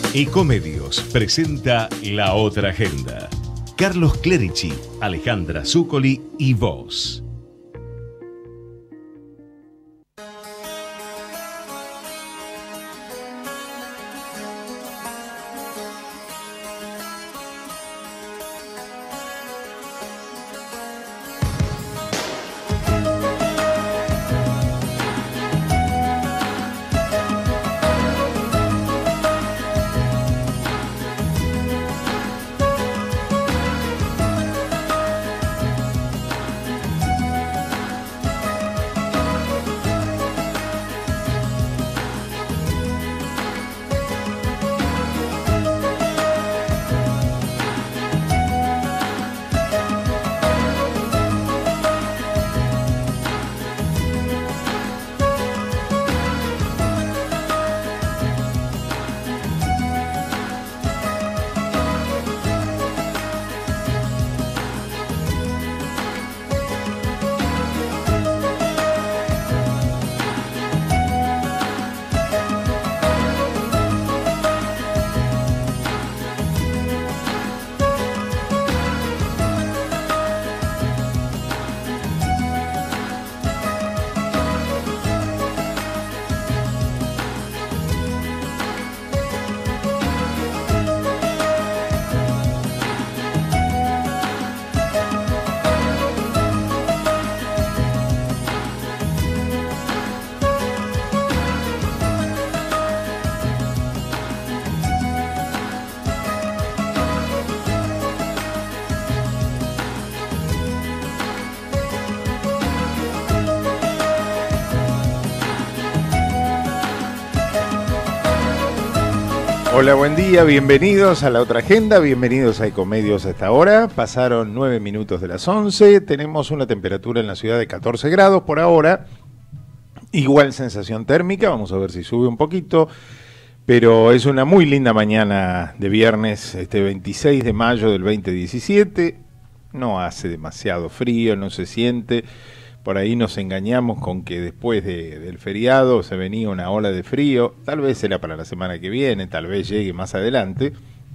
Ecomedios presenta La Otra Agenda. Carlos Clerici, Alejandra Zúcoli y vos. Hola, buen día, bienvenidos a La Otra Agenda, bienvenidos a Ecomedios a esta hora. Pasaron 9 minutos de las 11, tenemos una temperatura en la ciudad de 14 grados por ahora, igual sensación térmica, vamos a ver si sube un poquito, pero es una muy linda mañana de viernes, 26 de mayo del 2017, no hace demasiado frío, no se siente. Por ahí nos engañamos con que después del feriado se venía una ola de frío, tal vez será para la semana que viene, tal vez llegue más adelante,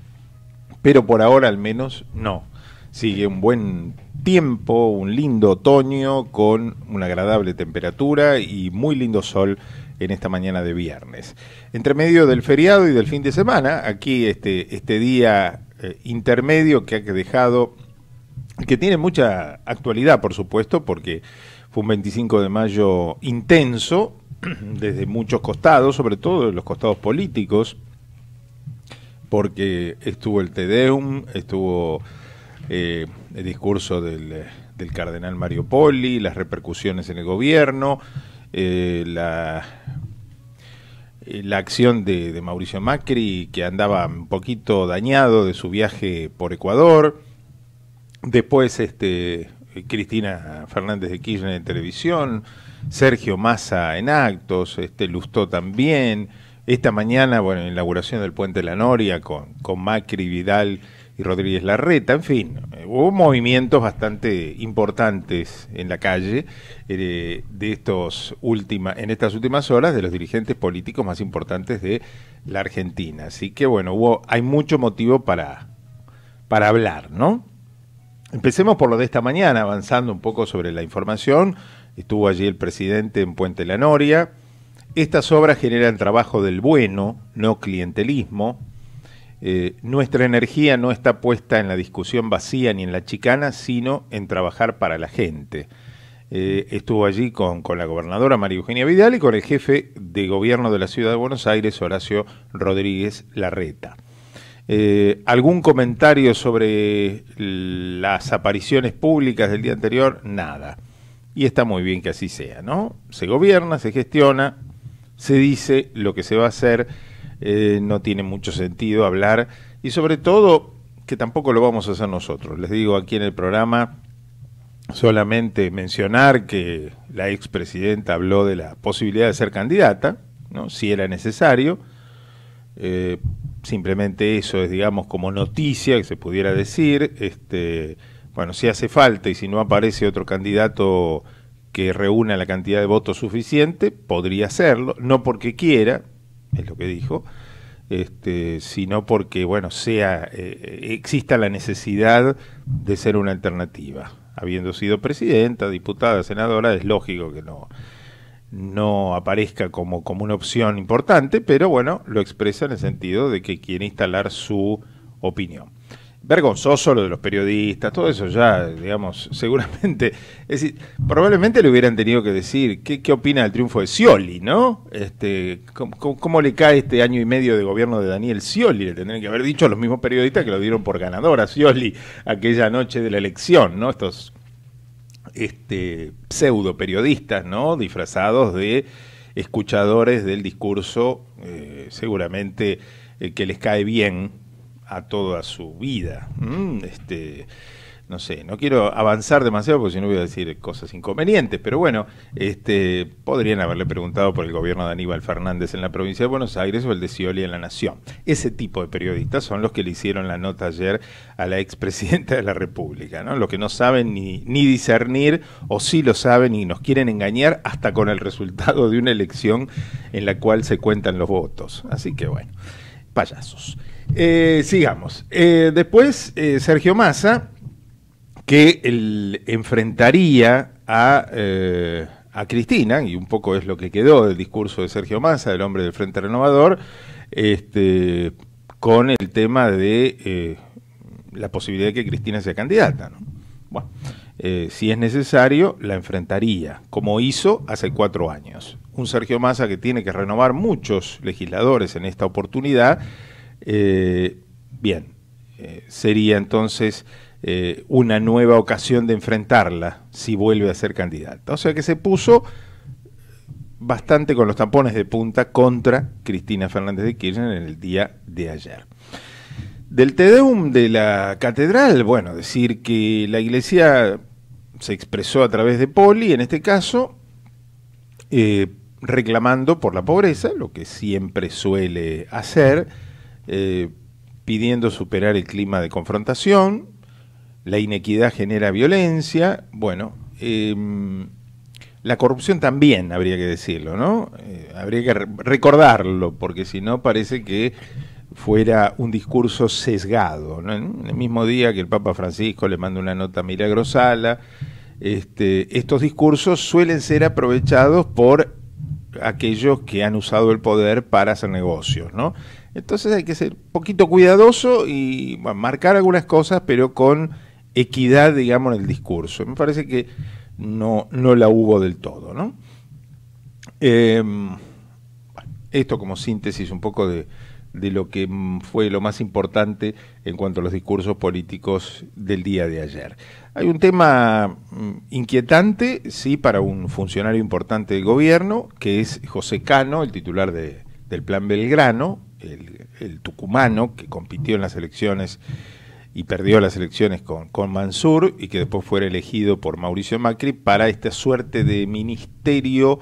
pero por ahora al menos no. Sigue un buen tiempo, un lindo otoño con una agradable temperatura y muy lindo sol en esta mañana de viernes. Entre medio del feriado y del fin de semana, aquí este día intermedio que ha dejado, que tiene mucha actualidad por supuesto, porque fue un 25 de mayo intenso, desde muchos costados, sobre todo de los costados políticos, porque estuvo el Te Deum, estuvo el discurso del cardenal Mario Poli, las repercusiones en el gobierno, la acción de Mauricio Macri, que andaba un poquito dañado de su viaje por Ecuador, después Cristina Fernández de Kirchner en televisión, Sergio Massa en actos, Lustó también, esta mañana, bueno, inauguración del Puente de la Noria con Macri, Vidal y Rodríguez Larreta, en fin, hubo movimientos bastante importantes en la calle en estas últimas horas de los dirigentes políticos más importantes de la Argentina, así que bueno, hay mucho motivo para hablar, ¿no? Empecemos por lo de esta mañana, avanzando un poco sobre la información. Estuvo allí el presidente en Puente La Noria. Estas obras generan trabajo del bueno, no clientelismo. Nuestra energía no está puesta en la discusión vacía ni en la chicana, sino en trabajar para la gente. Estuvo allí con la gobernadora María Eugenia Vidal y con el jefe de gobierno de la ciudad de Buenos Aires, Horacio Rodríguez Larreta. ¿Algún comentario sobre las apariciones públicas del día anterior? Nada. Y está muy bien que así sea, ¿no? Se gobierna, se gestiona, se dice lo que se va a hacer, no tiene mucho sentido hablar, y sobre todo que tampoco lo vamos a hacer nosotros. Les digo aquí en el programa, solamente mencionar que la expresidenta habló de la posibilidad de ser candidata, ¿no? Si era necesario. Simplemente eso es, digamos, como noticia que se pudiera decir, bueno, si hace falta y si no aparece otro candidato que reúna la cantidad de votos suficiente, podría hacerlo, no porque quiera, es lo que dijo, sino porque, bueno, exista la necesidad de ser una alternativa. Habiendo sido presidenta, diputada, senadora, es lógico que no aparezca como una opción importante, pero bueno, lo expresa en el sentido de que quiere instalar su opinión. Vergonzoso lo de los periodistas, todo eso ya, digamos, seguramente, es decir, probablemente le hubieran tenido que decir qué opina del triunfo de Scioli, ¿no? ¿Cómo le cae este año y medio de gobierno de Daniel Scioli? Le tendrían que haber dicho a los mismos periodistas que lo dieron por ganador a Scioli aquella noche de la elección, ¿no? Estos pseudo periodistas, ¿no? Disfrazados de escuchadores del discurso, seguramente que les cae bien a toda su vida. No sé, no quiero avanzar demasiado porque si no voy a decir cosas inconvenientes, pero bueno, podrían haberle preguntado por el gobierno de Aníbal Fernández en la provincia de Buenos Aires o el de Scioli en La Nación. Ese tipo de periodistas son los que le hicieron la nota ayer a la expresidenta de la República, ¿no? Los que no saben ni discernir, o sí lo saben y nos quieren engañar hasta con el resultado de una elección en la cual se cuentan los votos. Así que bueno, payasos. Sigamos. Después, Sergio Massa, que enfrentaría a Cristina, y un poco es lo que quedó del discurso de Sergio Massa, del hombre del Frente Renovador, con el tema de la posibilidad de que Cristina sea candidata, ¿no? Bueno, si es necesario, la enfrentaría, como hizo hace 4 años. Un Sergio Massa que tiene que renovar muchos legisladores en esta oportunidad. Sería entonces una nueva ocasión de enfrentarla si vuelve a ser candidata. O sea que se puso bastante con los tampones de punta contra Cristina Fernández de Kirchner en el día de ayer. Del Te Deum de la catedral, bueno, decir que la iglesia se expresó a través de Poli, en este caso, reclamando por la pobreza, lo que siempre suele hacer, pidiendo superar el clima de confrontación. La inequidad genera violencia. Bueno, la corrupción también habría que decirlo, ¿no? Habría que recordarlo, porque si no parece que fuera un discurso sesgado, ¿no? En el mismo día que el Papa Francisco le manda una nota a Milagro Sala, estos discursos suelen ser aprovechados por aquellos que han usado el poder para hacer negocios, ¿no? Entonces hay que ser un poquito cuidadoso y bueno, marcar algunas cosas, pero con equidad, digamos, en el discurso. Me parece que no la hubo del todo, ¿no? Esto como síntesis un poco de lo que fue lo más importante en cuanto a los discursos políticos del día de ayer. Hay un tema inquietante, sí, para un funcionario importante del gobierno, que es José Cano, el titular del Plan Belgrano, el tucumano que compitió en las elecciones y perdió las elecciones con Mansur y que después fue elegido por Mauricio Macri para esta suerte de ministerio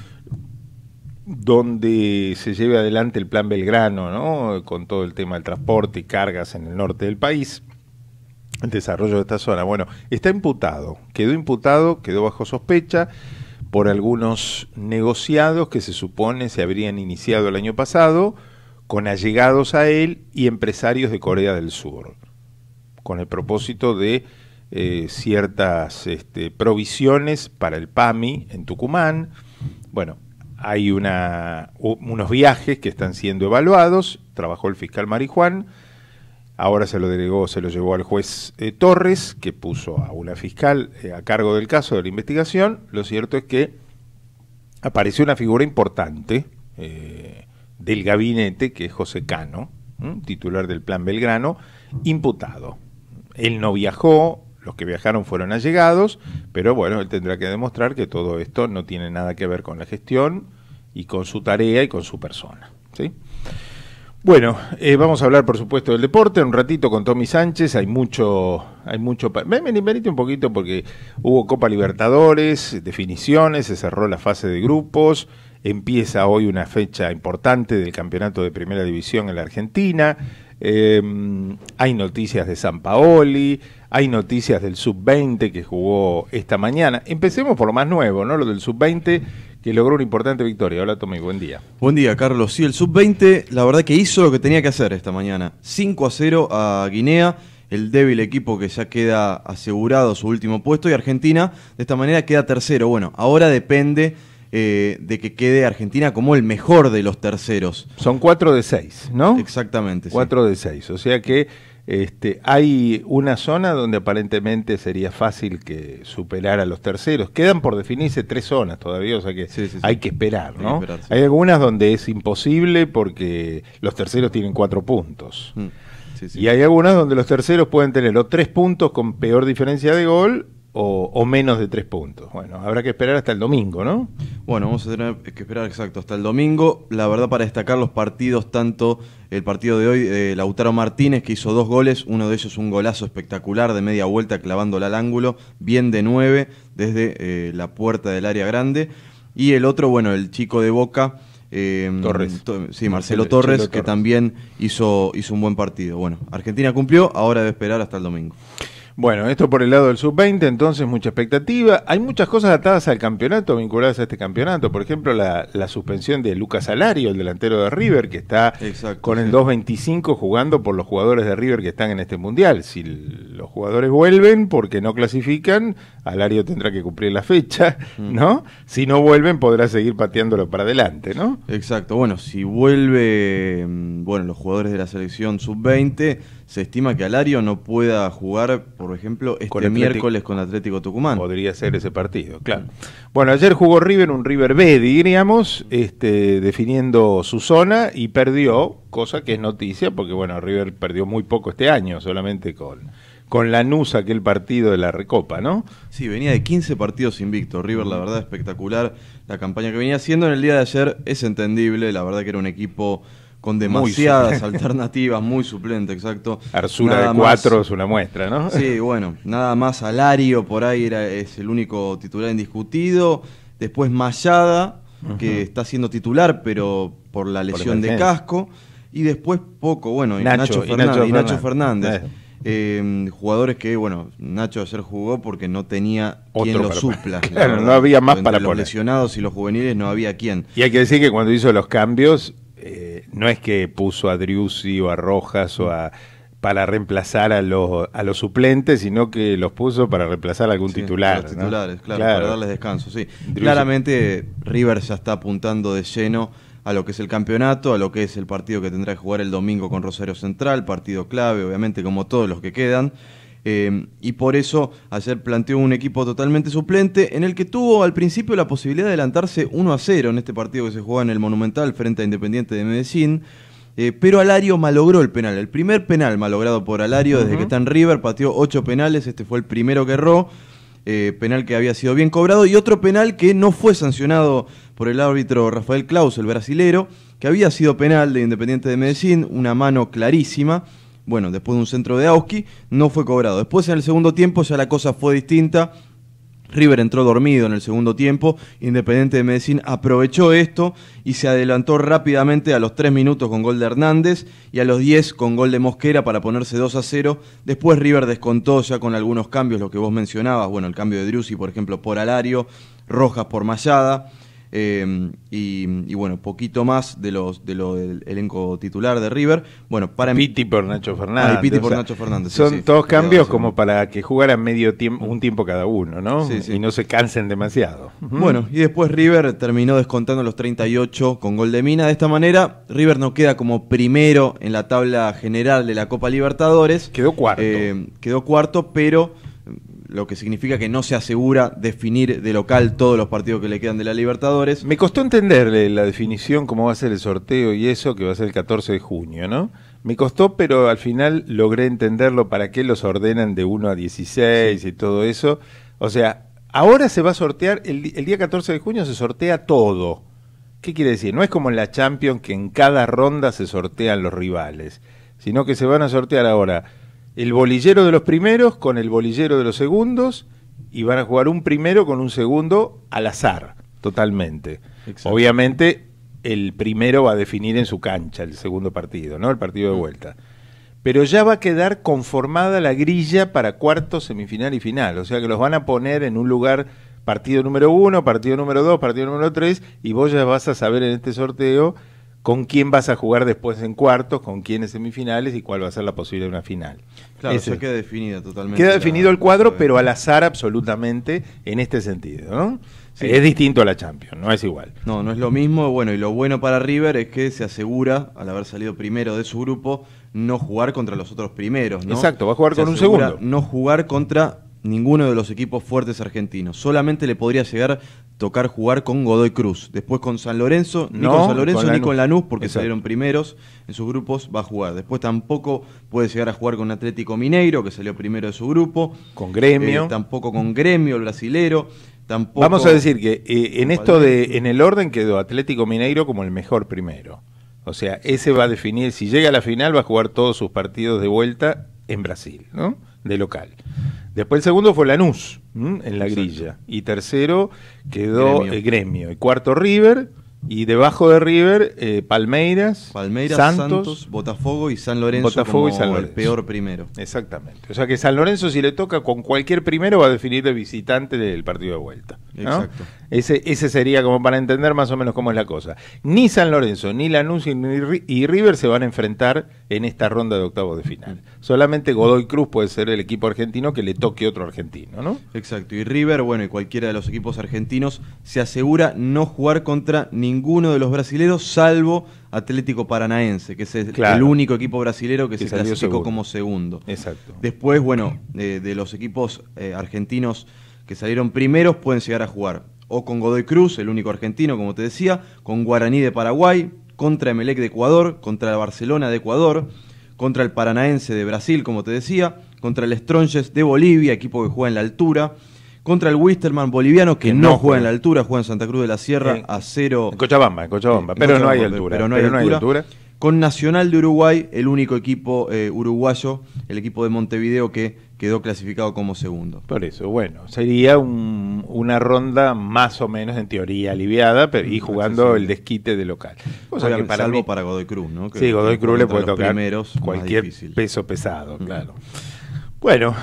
donde se lleve adelante el Plan Belgrano, ¿no? Con todo el tema del transporte y cargas en el norte del país, el desarrollo de esta zona. Bueno, está imputado, quedó bajo sospecha por algunos negociados que se supone se habrían iniciado el año pasado con allegados a él y empresarios de Corea del Sur, con el propósito de ciertas provisiones para el PAMI en Tucumán. Bueno, hay unos viajes que están siendo evaluados, trabajó el fiscal Marijuán, ahora se lo llevó al juez Torres, que puso a una fiscal a cargo del caso de la investigación. Lo cierto es que apareció una figura importante del gabinete, que es José Cano, titular del Plan Belgrano, imputado. Él no viajó, los que viajaron fueron allegados, pero bueno, él tendrá que demostrar que todo esto no tiene nada que ver con la gestión y con su tarea y con su persona, ¿sí? Bueno, vamos a hablar por supuesto del deporte, un ratito con Tommy Sánchez, hay mucho venite un poquito porque hubo Copa Libertadores, definiciones, se cerró la fase de grupos, empieza hoy una fecha importante del campeonato de Primera División en la Argentina, hay noticias de Sampaoli, hay noticias del Sub-20 que jugó esta mañana. Empecemos por lo más nuevo, ¿no? Lo del Sub-20 que logró una importante victoria. Hola Tommy, buen día. Buen día, Carlos. Sí, el Sub-20 la verdad que hizo lo que tenía que hacer esta mañana. 5-0 a Guinea, el débil equipo que ya queda asegurado su último puesto, y Argentina de esta manera queda tercero. Bueno, ahora depende de que quede Argentina como el mejor de los terceros. Son 4 de 6, ¿no? Exactamente. 4 de 6, o sea que hay una zona donde aparentemente sería fácil que superar a los terceros. Quedan por definirse 3 zonas todavía, o sea que hay que esperar, ¿no? Hay algunas donde es imposible porque los terceros tienen 4 puntos. Y hay algunas donde los terceros pueden tener o 3 puntos con peor diferencia de gol o menos de 3 puntos. Bueno, habrá que esperar hasta el domingo, ¿no? Bueno, vamos a tener que esperar exacto hasta el domingo. La verdad, para destacar los partidos, tanto el partido de hoy, Lautaro Martínez, que hizo 2 goles, uno de ellos un golazo espectacular de media vuelta clavándola al ángulo, bien de 9 desde la puerta del área grande, y el otro, bueno, el chico de Boca, Torres. Marcelo Torres, que también hizo un buen partido. Bueno, Argentina cumplió, ahora debe esperar hasta el domingo. Bueno, esto por el lado del Sub-20, entonces mucha expectativa. Hay muchas cosas atadas al campeonato, vinculadas a este campeonato. Por ejemplo, la suspensión de Lucas Alario, el delantero de River, que está con el 2.25 jugando por los jugadores de River que están en este Mundial. Si los jugadores vuelven porque no clasifican, Alario tendrá que cumplir la fecha, ¿no? Si no vuelven, podrá seguir pateándolo para adelante, ¿no? Exacto. Bueno, si vuelve, los jugadores de la selección Sub-20, se estima que Alario no pueda jugar, por ejemplo, este miércoles con Atlético Tucumán. Podría ser ese partido, claro. Bueno, ayer jugó River, un River B, diríamos, definiendo su zona, y perdió, cosa que es noticia, porque bueno, River perdió muy poco este año, solamente con Lanús, aquel partido de la Recopa, ¿no? Sí, venía de 15 partidos invicto. River, la verdad, espectacular la campaña que venía haciendo. En el día de ayer es entendible, la verdad que era un equipo con demasiadas alternativas, muy suplente, exacto. Arzura nada de 4 es una muestra, ¿no? Sí, bueno, nada más Alario por ahí es el único titular indiscutido. Después Mayada, que está siendo titular, pero por la lesión de casco. Y después poco, bueno, Nacho Fernández. Jugadores que, bueno, Nacho ayer jugó porque no tenía quien lo supla. Claro, no había más para los lesionados y los juveniles no había quien. Y hay que decir que cuando hizo los cambios, no es que puso a Driussi o a Rojas para reemplazar a los suplentes, sino que los puso para reemplazar a algún titular. Los titulares, ¿no? claro, para darles descanso, sí. Driussi. Claramente River ya está apuntando de lleno a lo que es el campeonato, a lo que es el partido que tendrá que jugar el domingo con Rosario Central, partido clave, obviamente, como todos los que quedan. Y por eso ayer planteó un equipo totalmente suplente, en el que tuvo al principio la posibilidad de adelantarse 1-0 en este partido que se jugaba en el Monumental frente a Independiente de Medellín, pero Alario malogró el penal, el primer penal malogrado por Alario desde que está en River. Pateó 8 penales, este fue el primero que erró, penal que había sido bien cobrado, y otro penal que no fue sancionado por el árbitro Rafael Claus, el brasilero, que había sido penal de Independiente de Medellín, una mano clarísima. Bueno, después de un centro de Auski, no fue cobrado. Después, en el segundo tiempo, ya la cosa fue distinta. River entró dormido en el segundo tiempo. Independiente de Medellín aprovechó esto y se adelantó rápidamente a los 3 minutos con gol de Hernández y a los 10 con gol de Mosquera para ponerse 2-0. Después River descontó ya con algunos cambios, lo que vos mencionabas. Bueno, el cambio de Driussi, por ejemplo, por Alario, Rojas por Mayada. Y bueno, poquito más de del elenco titular de River. Bueno, Piti por Nacho Fernández. Piti por Nacho Fernández. Son todos cambios como para que jugaran un tiempo cada uno, ¿no? Y no se cansen demasiado. Bueno, y después River terminó descontando los 38 con gol de Mina. De esta manera, River no queda como primero en la tabla general de la Copa Libertadores. Quedó cuarto. Quedó cuarto, pero lo que significa que no se asegura definir de local todos los partidos que le quedan de la Libertadores. Me costó entenderle la definición, cómo va a ser el sorteo y eso, que va a ser el 14 de junio, ¿no? Me costó, pero al final logré entenderlo, para qué los ordenan de 1 a 16 y todo eso. O sea, ahora se va a sortear, el día 14 de junio se sortea todo. ¿Qué quiere decir? No es como en la Champions, que en cada ronda se sortean los rivales, sino que se van a sortear ahora el bolillero de los primeros con el bolillero de los segundos, y van a jugar un primero con un segundo al azar, totalmente. Exacto. Obviamente, el primero va a definir en su cancha el segundo partido, ¿no? El partido de vuelta. Pero ya va a quedar conformada la grilla para cuartos, semifinal y final. O sea que los van a poner en un lugar partido número 1, partido número 2, partido número 3, y vos ya vas a saber en este sorteo con quién vas a jugar después en cuartos, con quién en semifinales y cuál va a ser la posibilidad de una final. Claro, ya queda definida totalmente. Queda definido el cuadro, pero al azar absolutamente en este sentido, ¿no? Sí. Es distinto a la Champions, no es igual. No, no es lo mismo. Bueno, y lo bueno para River es que se asegura, al haber salido primero de su grupo, no jugar contra los otros primeros, ¿no? Exacto, va a jugar con un segundo. No jugar contra ninguno de los equipos fuertes argentinos. Solamente le podría llegar tocar jugar con Godoy Cruz. Después con San Lorenzo, ni con San Lorenzo ni con Lanús, porque salieron primeros en sus grupos, va a jugar. Después tampoco puede llegar a jugar con Atlético Mineiro, que salió primero de su grupo. Con Gremio. Tampoco con Gremio, el brasilero. Tampoco. Vamos a decir que en el orden quedó Atlético Mineiro como el mejor primero. O sea, ese va a definir, si llega a la final va a jugar todos sus partidos de vuelta en Brasil, ¿no? De local. Después el segundo fue Lanús, en la grilla. Y tercero quedó Gremio. Y cuarto River. Y debajo de River, Palmeiras, Santos, Botafogo y San Lorenzo como el peor primero. Exactamente. O sea que San Lorenzo, si le toca con cualquier primero, va a definir de visitante del partido de vuelta, ¿no? Exacto. Ese sería como para entender más o menos cómo es la cosa. Ni San Lorenzo, ni Lanús y River se van a enfrentar en esta ronda de octavos de final. Solamente Godoy Cruz puede ser el equipo argentino que le toque otro argentino, ¿no? Exacto. Y River, bueno, y cualquiera de los equipos argentinos se asegura no jugar contra ninguno de los brasileros, salvo Atlético Paranaense, que es el único equipo brasilero que se clasificó como segundo. Exacto. Después, bueno, de los equipos argentinos que salieron primeros, pueden llegar a jugar o con Godoy Cruz, el único argentino, como te decía, con Guaraní de Paraguay, contra Emelec de Ecuador, contra el Barcelona de Ecuador, contra el Paranaense de Brasil, como te decía, contra el Strongest de Bolivia, equipo que juega en la altura, contra el Wisterman boliviano, que no juega en la altura, juega en Santa Cruz de la Sierra, a 0. En Cochabamba, pero no hay altura. Pero no hay altura. Con Nacional de Uruguay, el único equipo uruguayo, el equipo de Montevideo que quedó clasificado como segundo. Por eso, bueno, sería una ronda más o menos en teoría aliviada, pero y jugando el desquite de local. Cosa que salvo para Godoy Cruz, ¿no? Sí, Godoy Cruz le puede tocar cualquier peso pesado, claro. Bueno,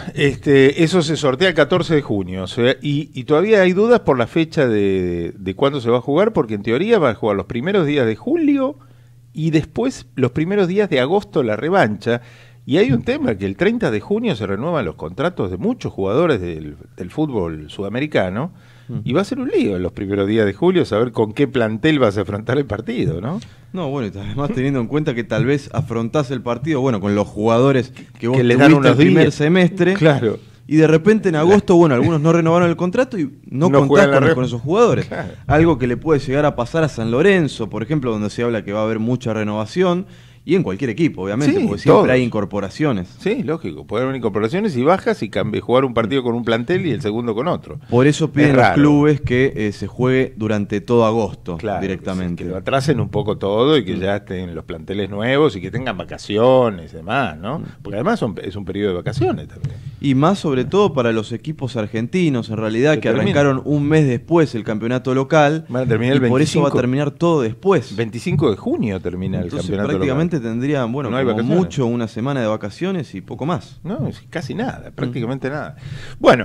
eso se sortea el 14 de junio, o sea, y todavía hay dudas por la fecha de cuándo se va a jugar, porque en teoría va a jugar los primeros días de julio y después los primeros días de agosto la revancha. Y hay un tema, que el 30 de junio se renuevan los contratos de muchos jugadores del fútbol sudamericano, y va a ser un lío en los primeros días de julio saber con qué plantel vas a afrontar el partido, ¿no? No, bueno, y además teniendo en cuenta que tal vez afrontás el partido, bueno, con los jugadores que vos les dan el primer semestre, claro, y de repente en agosto, bueno, algunos no renovaron el contrato y no contás con esos jugadores. Claro. Algo que le puede llegar a pasar a San Lorenzo, por ejemplo, donde se habla que va a haber mucha renovación. Y en cualquier equipo, obviamente, porque siempre hay incorporaciones. Sí, lógico, puede haber incorporaciones y bajas y jugar un partido con un plantel y el segundo con otro. Por eso piden los clubes que se juegue durante todo agosto, directamente. Que lo atrasen un poco todo y que ya estén los planteles nuevos y que tengan vacaciones y demás, ¿no? Porque además es un periodo de vacaciones también. Y más sobre todo para los equipos argentinos, en realidad, que arrancaron un mes después el campeonato local. Van a terminar el 25, por eso va a terminar todo después. 25 de junio termina el campeonato prácticamente local. Tendrían, bueno, no como mucho una semana de vacaciones y poco más. No, es casi nada, prácticamente nada. Bueno,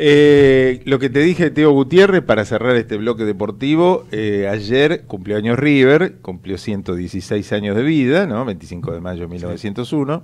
lo que te dije de Teo Gutiérrez, para cerrar este bloque deportivo, ayer cumplió años River, cumplió 116 años de vida, ¿no? 25 de mayo de 1901,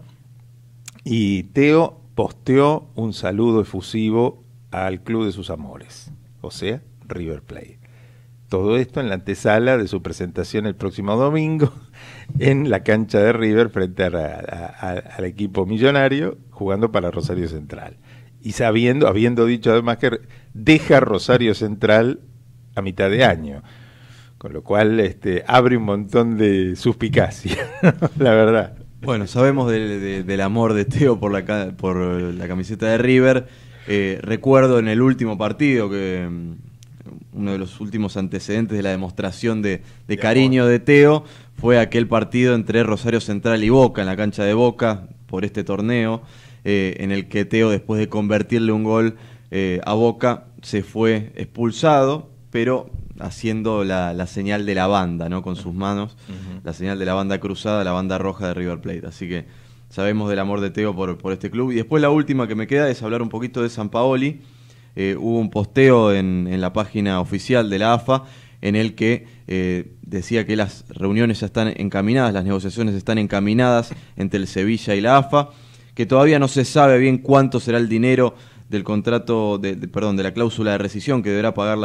y Teo posteó un saludo efusivo al club de sus amores, o sea, River Plate. Todo esto en la antesala de su presentación el próximo domingo en la cancha de River frente al equipo millonario, jugando para Rosario Central. Y habiendo dicho además que deja Rosario Central a mitad de año, con lo cual abre un montón de suspicacia, la verdad. Bueno, sabemos del amor de Teo por la camiseta de River. Recuerdo en el último partido que uno de los últimos antecedentes de la demostración de cariño de Teo fue aquel partido entre Rosario Central y Boca, en la cancha de Boca, por este torneo, en el que Teo, después de convertirle un gol a Boca, se fue expulsado, pero haciendo la señal de la banda, ¿no? Con sus manos, la señal de la banda cruzada, la banda roja de River Plate. Así que sabemos del amor de Teo por este club. Y después la última que me queda es hablar un poquito de Sampaoli, hubo un posteo en la página oficial de la AFA en el que decía que las reuniones ya están encaminadas, las negociaciones están encaminadas entre el Sevilla y la AFA, que todavía no se sabe bien cuánto será el dinero del contrato, de la cláusula de rescisión que deberá pagar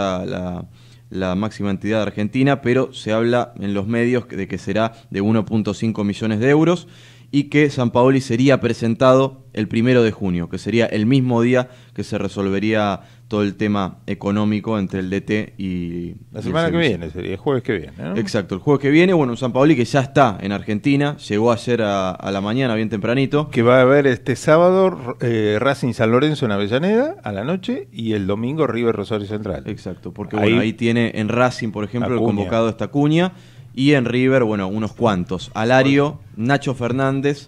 la máxima entidad argentina, pero se habla en los medios de que será de 1.5 millones de euros y que Sampaoli sería presentado el 1 de junio, que sería el mismo día que se resolvería todo el tema económico entre el DT y la semana que viene, sería el jueves que viene, ¿no? Exacto, el jueves que viene, bueno, un Sampaoli que ya está en Argentina, llegó ayer a la mañana bien tempranito. Que va a haber este sábado Racing San Lorenzo en Avellaneda a la noche y el domingo River Rosario Central. Exacto, porque ahí tiene en Racing, por ejemplo, Acuña. El convocado está Acuña, y en River, bueno, unos cuantos. Alario, Nacho Fernández,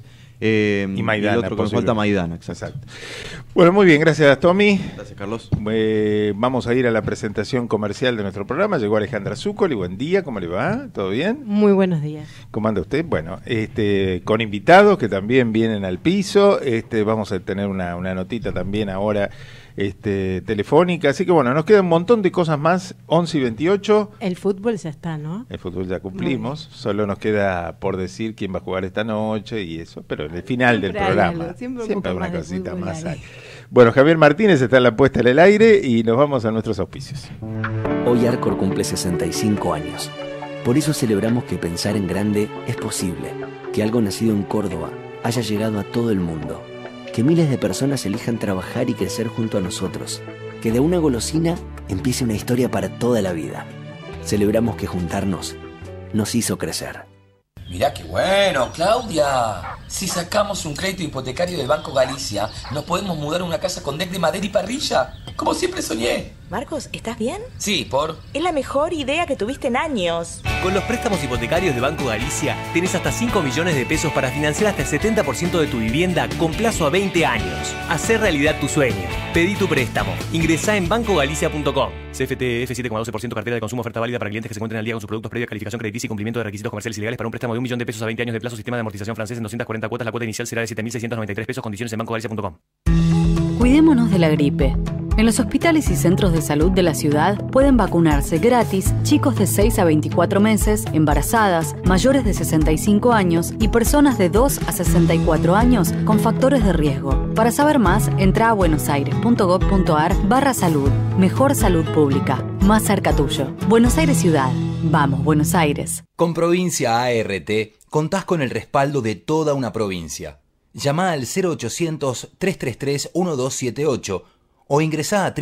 y Maidana, y el otro que nos falta, Maidana. Exacto. Bueno, muy bien, gracias Tommy. Gracias, Carlos. Vamos a ir a la presentación comercial de nuestro programa. Llegó Alejandra Zúcoli, buen día, ¿cómo le va? ¿Todo bien? Muy buenos días. ¿Cómo anda usted? Bueno, con invitados que también vienen al piso. Vamos a tener una notita también ahora telefónica, así que bueno, nos queda un montón de cosas más. 11 y 28. El fútbol ya está, ¿no? El fútbol ya cumplimos, solo nos queda por decir quién va a jugar esta noche y eso, pero en el final siempre del programa algo, siempre una cosita más hay. Bueno, Javier Martínez está en la puesta en el aire y nos vamos a nuestros auspicios. Hoy Arcor cumple 65 años. Por eso celebramos que pensar en grande es posible, que algo nacido en Córdoba haya llegado a todo el mundo, que miles de personas elijan trabajar y crecer junto a nosotros, que de una golosina empiece una historia para toda la vida. Celebramos que juntarnos nos hizo crecer. Mirá qué bueno, Claudia. Si sacamos un crédito hipotecario del Banco Galicia, nos podemos mudar a una casa con deck de madera y parrilla, como siempre soñé. Marcos, ¿estás bien? Sí, ¿por? Es la mejor idea que tuviste en años. Con los préstamos hipotecarios de Banco Galicia, tenés hasta 5 millones de pesos para financiar hasta el 70% de tu vivienda con plazo a 20 años. Hacer realidad tu sueño. Pedí tu préstamo. Ingresá en bancogalicia.com. CFTF 7,12% cartera de consumo, oferta válida para clientes que se encuentren al día con sus productos previa calificación crediticia y cumplimiento de requisitos comerciales y legales para un préstamo de 1 millón de pesos a 20 años de plazo, sistema de amortización francés en 240 cuotas. La cuota inicial será de 7.693 pesos, condiciones en bancogalicia.com. Cuidémonos de la gripe. En los hospitales y centros de salud de la ciudad pueden vacunarse gratis chicos de 6 a 24 meses, embarazadas, mayores de 65 años y personas de 2 a 64 años con factores de riesgo. Para saber más, entra a buenosaires.gov.ar/salud. Mejor salud pública, más cerca tuyo. Buenos Aires Ciudad. Vamos, Buenos Aires. Con Provincia ART contás con el respaldo de toda una provincia. Llama al 0800-333-1278 o ingresá a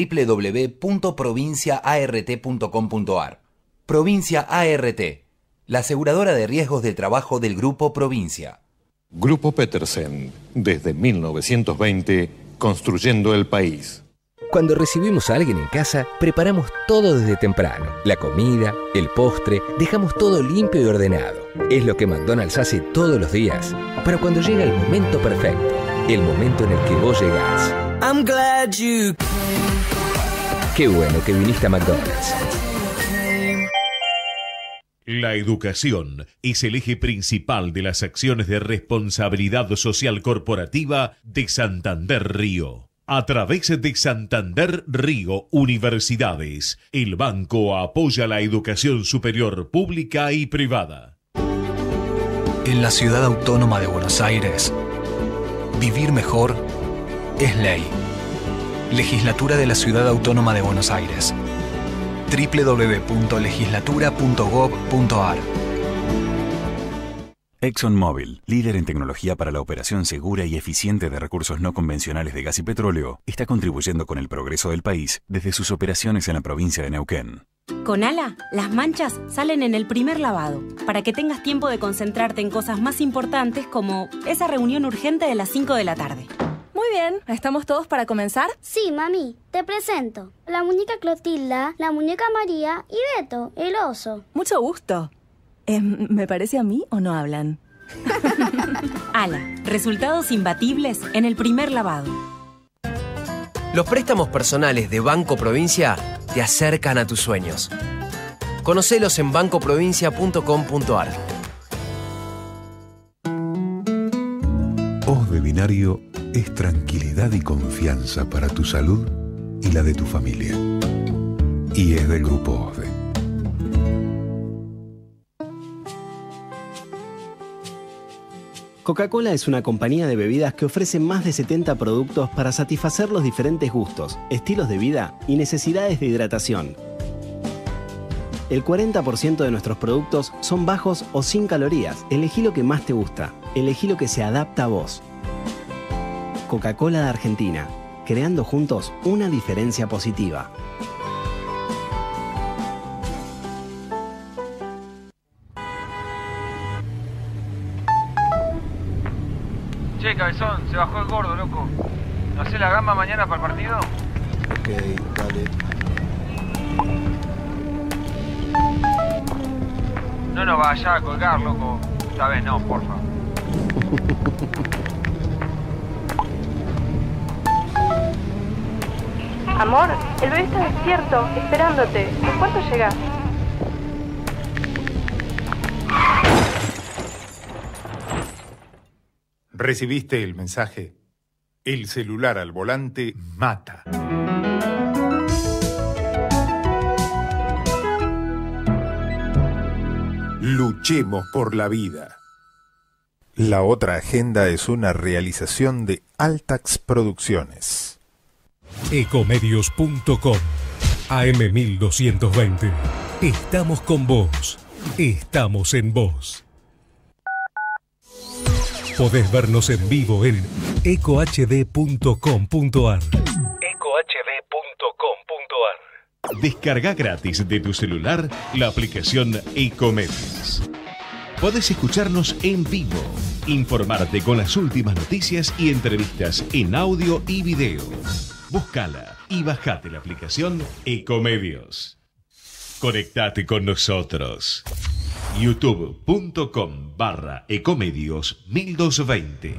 www.provinciaart.com.ar. Provincia ART, la aseguradora de riesgos del trabajo del Grupo Provincia. Grupo Petersen, desde 1920, construyendo el país. Cuando recibimos a alguien en casa, preparamos todo desde temprano. La comida, el postre, dejamos todo limpio y ordenado. Es lo que McDonald's hace todos los días. Para cuando llega el momento perfecto, el momento en el que vos llegás. I'm glad you came. Qué bueno que viniste a McDonald's. La educación es el eje principal de las acciones de responsabilidad social corporativa de Santander Río. A través de Santander Río Universidades, el banco apoya la educación superior pública y privada. En la Ciudad Autónoma de Buenos Aires, vivir mejor es ley. Legislatura de la Ciudad Autónoma de Buenos Aires. www.legislatura.gov.ar. ExxonMobil, líder en tecnología para la operación segura y eficiente de recursos no convencionales de gas y petróleo, está contribuyendo con el progreso del país desde sus operaciones en la provincia de Neuquén. Con Ala, las manchas salen en el primer lavado, para que tengas tiempo de concentrarte en cosas más importantes como esa reunión urgente de las 5 de la tarde. Muy bien, ¿estamos todos para comenzar? Sí, mami, te presento. La muñeca Clotilda, la muñeca María y Beto, el oso. Mucho gusto. ¿Me parece a mí o no hablan? Ala, resultados imbatibles en el primer lavado. Los préstamos personales de Banco Provincia te acercan a tus sueños. Conocelos en bancoprovincia.com.ar. Os de Binario es tranquilidad y confianza para tu salud y la de tu familia. Y es del Grupo OSDE. Coca-Cola es una compañía de bebidas que ofrece más de 70 productos para satisfacer los diferentes gustos, estilos de vida y necesidades de hidratación. El 40% de nuestros productos son bajos o sin calorías. Elegí lo que más te gusta. Elegí lo que se adapta a vos. Coca-Cola de Argentina, creando juntos una diferencia positiva. Che, cabezón, se bajó el gordo, loco. ¿No hacés la gamba mañana para el partido? Ok, dale. No nos vayas a colgar, loco. Esta vez no, porfa. Amor, el bebé está despierto, esperándote. ¿En cuánto llegás? ¿Recibiste el mensaje? El celular al volante mata. Luchemos por la vida. La otra agenda es una realización de Altax Producciones. Ecomedios.com AM1220. Estamos con vos. Estamos en vos. Podés vernos en vivo en ecohd.com.ar. Descarga gratis de tu celular la aplicación Ecomedios. Podés escucharnos en vivo, informarte con las últimas noticias y entrevistas en audio y video. Búscala y bajate la aplicación Ecomedios. Conectate con nosotros. youtube.com/ecomedios1220.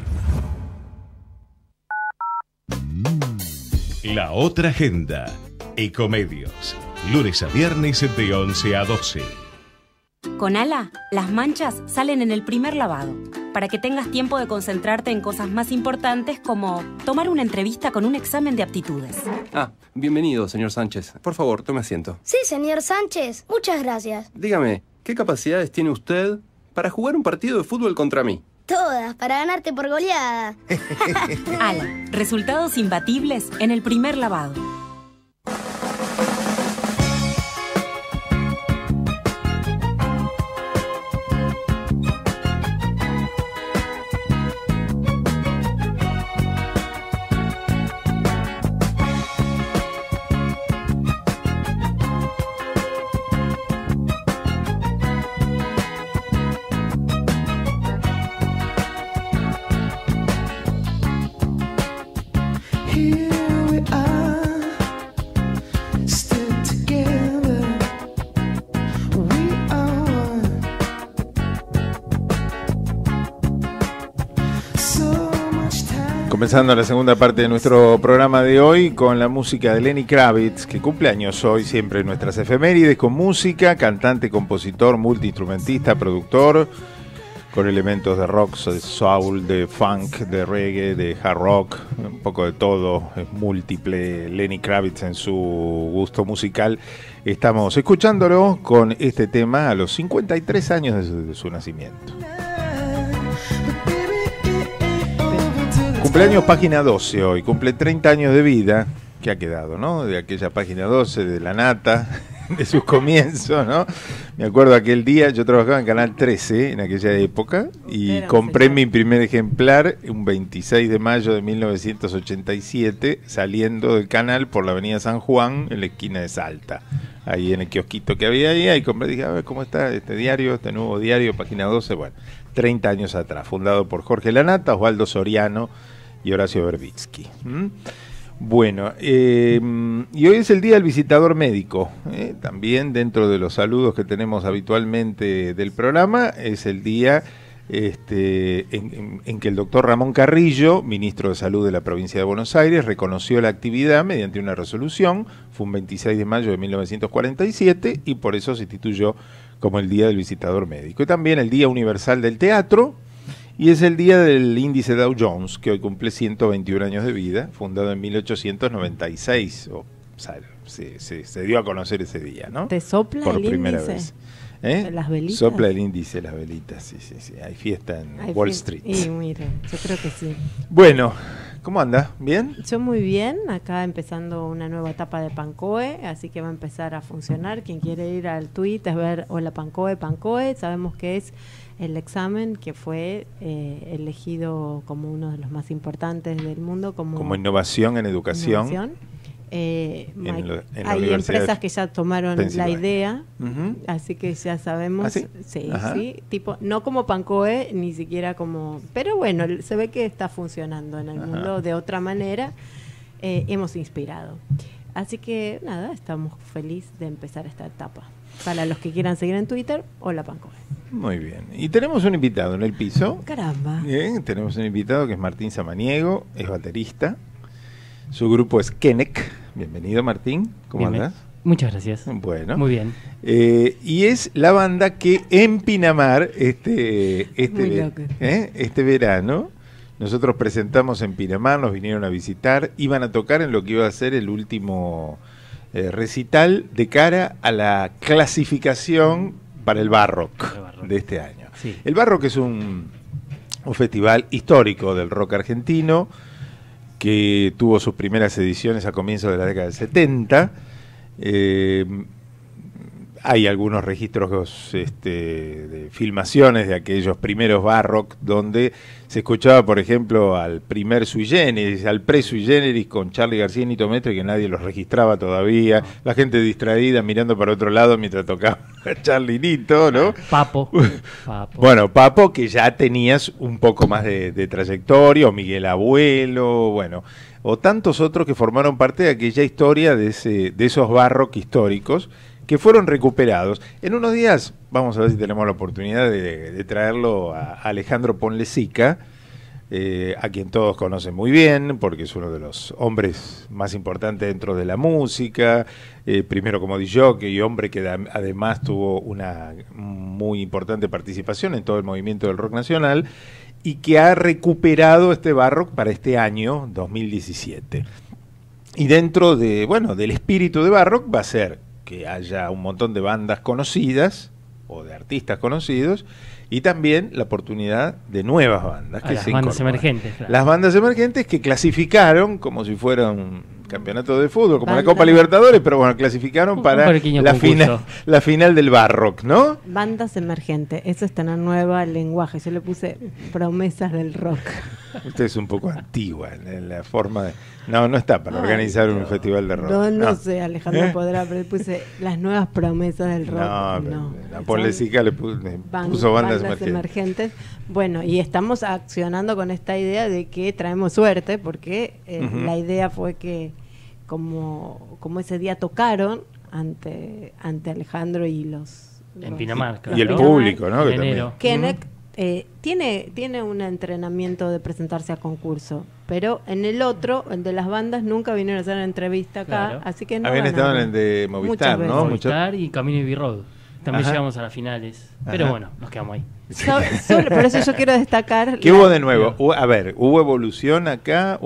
La otra agenda. Ecomedios. Lunes a viernes de 11 a 12. Con Ala, las manchas salen en el primer lavado, para que tengas tiempo de concentrarte en cosas más importantes como tomar una entrevista con un examen de aptitudes. Bienvenido, señor Sánchez. Por favor, tome asiento. Sí, señor Sánchez. Muchas gracias. Dígame, ¿qué capacidades tiene usted para jugar un partido de fútbol contra mí? Todas, para ganarte por goleada. Ala, resultados imbatibles en el primer lavado. Comenzando la segunda parte de nuestro programa de hoy con la música de Lenny Kravitz, que cumple años hoy, siempre en nuestras efemérides, con música, cantante, compositor, multiinstrumentista, productor, con elementos de rock, de soul, de funk, de reggae, de hard rock, un poco de todo, es múltiple Lenny Kravitz en su gusto musical. Estamos escuchándolo con este tema a los 53 años de su nacimiento. Cumpleaños página 12 hoy, cumple 30 años de vida, que ha quedado, ¿no? De aquella página 12, de la nata, de sus comienzos, ¿no? Me acuerdo aquel día, yo trabajaba en Canal 13 en aquella época y compré mi primer ejemplar un 26 de mayo de 1987, saliendo del canal por la avenida San Juan, en la esquina de Salta. Ahí en el kiosquito que había ahí compré, dije, a ver cómo está este diario, este nuevo diario, página 12, bueno, 30 años atrás, fundado por Jorge Lanata, Osvaldo Soriano y Horacio Verbitsky. Bueno, y hoy es el Día del Visitador Médico, también dentro de los saludos que tenemos habitualmente del programa, es el día en que el doctor Ramón Carrillo, ministro de Salud de la provincia de Buenos Aires, reconoció la actividad mediante una resolución, fue un 26 de mayo de 1947 y por eso se instituyó como el Día del Visitador Médico. Y también el Día Universal del Teatro Y es el día del índice Dow Jones, que hoy cumple 121 años de vida, fundado en 1896. Se dio a conocer ese día, ¿no? ¿Te sopla por el primera índice? vez. ¿Las velitas? Sopla el índice, las velitas, sí. Hay fiesta en Wall Street. Y miren, yo creo que sí. Bueno, ¿cómo anda? ¿Bien? Yo muy bien, acá empezando una nueva etapa de Pancoe, así que va a empezar a funcionar. Quien quiere ir al tweet es ver Hola Pancoe, sabemos que es el examen que fue elegido como uno de los más importantes del mundo. Como innovación en educación. Hay empresas que ya tomaron la idea, así que ya sabemos. ¿Ah, sí? Sí, tipo, no como Pancoe, ni siquiera como, pero bueno, se ve que está funcionando en el mundo de otra manera. Hemos inspirado, así que nada, estamos felices de empezar esta etapa. Para los que quieran seguir en Twitter, Hola Pancoe. Muy bien, y tenemos un invitado en el piso. Caramba. Bien, tenemos un invitado que es Martín Samaniego, es baterista. Su grupo es Kenek. Bienvenido, Martín. ¿Cómo andás? Muchas gracias. Bueno. Muy bien. Y es la banda que en Pinamar, este verano, nosotros presentamos en Pinamar, nos vinieron a visitar, iban a tocar en lo que iba a ser el último recital de cara a la clasificación para el Barrock de este año. Sí. El Barrock es un festival histórico del rock argentino, que tuvo sus primeras ediciones a comienzos de la década del 70. Hay algunos registros de filmaciones de aquellos primeros Barrock donde se escuchaba, por ejemplo, al primer Sui Generis, al pre-Sui Generis con Charly García y Nito Mestre, que nadie los registraba todavía, la gente distraída mirando para otro lado mientras tocaba Charly y Nito, ¿no? Papo. Bueno, Papo, que ya tenías un poco más de trayectoria, o Miguel Abuelo, bueno, o tantos otros que formaron parte de aquella historia de esos Barrock históricos, que fueron recuperados. En unos días vamos a ver si tenemos la oportunidad de traerlo a Alejandro Ponlecica, a quien todos conocen muy bien, porque es uno de los hombres más importantes dentro de la música, primero como DJ y hombre que además tuvo una muy importante participación en todo el movimiento del rock nacional, y que ha recuperado este Barrock para este año 2017. Y dentro del espíritu de Barrock va a ser que haya un montón de bandas conocidas o de artistas conocidos, y también la oportunidad de nuevas bandas que se bandas incorporan. emergentes, claro. Las bandas emergentes que clasificaron como si fuera un campeonato de fútbol, como la Copa Libertadores, pero bueno, clasificaron para la final del Barrock, ¿no? Bandas emergentes, eso es tener nueva lenguaje. Yo le puse promesas del rock. Usted es un poco antigua en la forma de... No está para organizar un festival de rock. No sé, Alejandro podrá, pero le puse las nuevas promesas del rock. La Ponlecica le puso bandas emergentes. Bueno, y estamos accionando con esta idea de que traemos suerte, porque la idea fue que como ese día tocaron ante Alejandro y los en Pinamar, y el público, ¿no? Kenek tiene un entrenamiento de presentarse a concurso, pero en el otro, el de las bandas, nunca vinieron a hacer una entrevista acá, así que no habían estado en el de Movistar, ¿no? Movistar y Camino y B-Road. También llegamos a las finales, pero bueno, nos quedamos ahí. Por eso yo quiero destacar... ¿Qué hubo de nuevo? ¿Hubo evolución acá?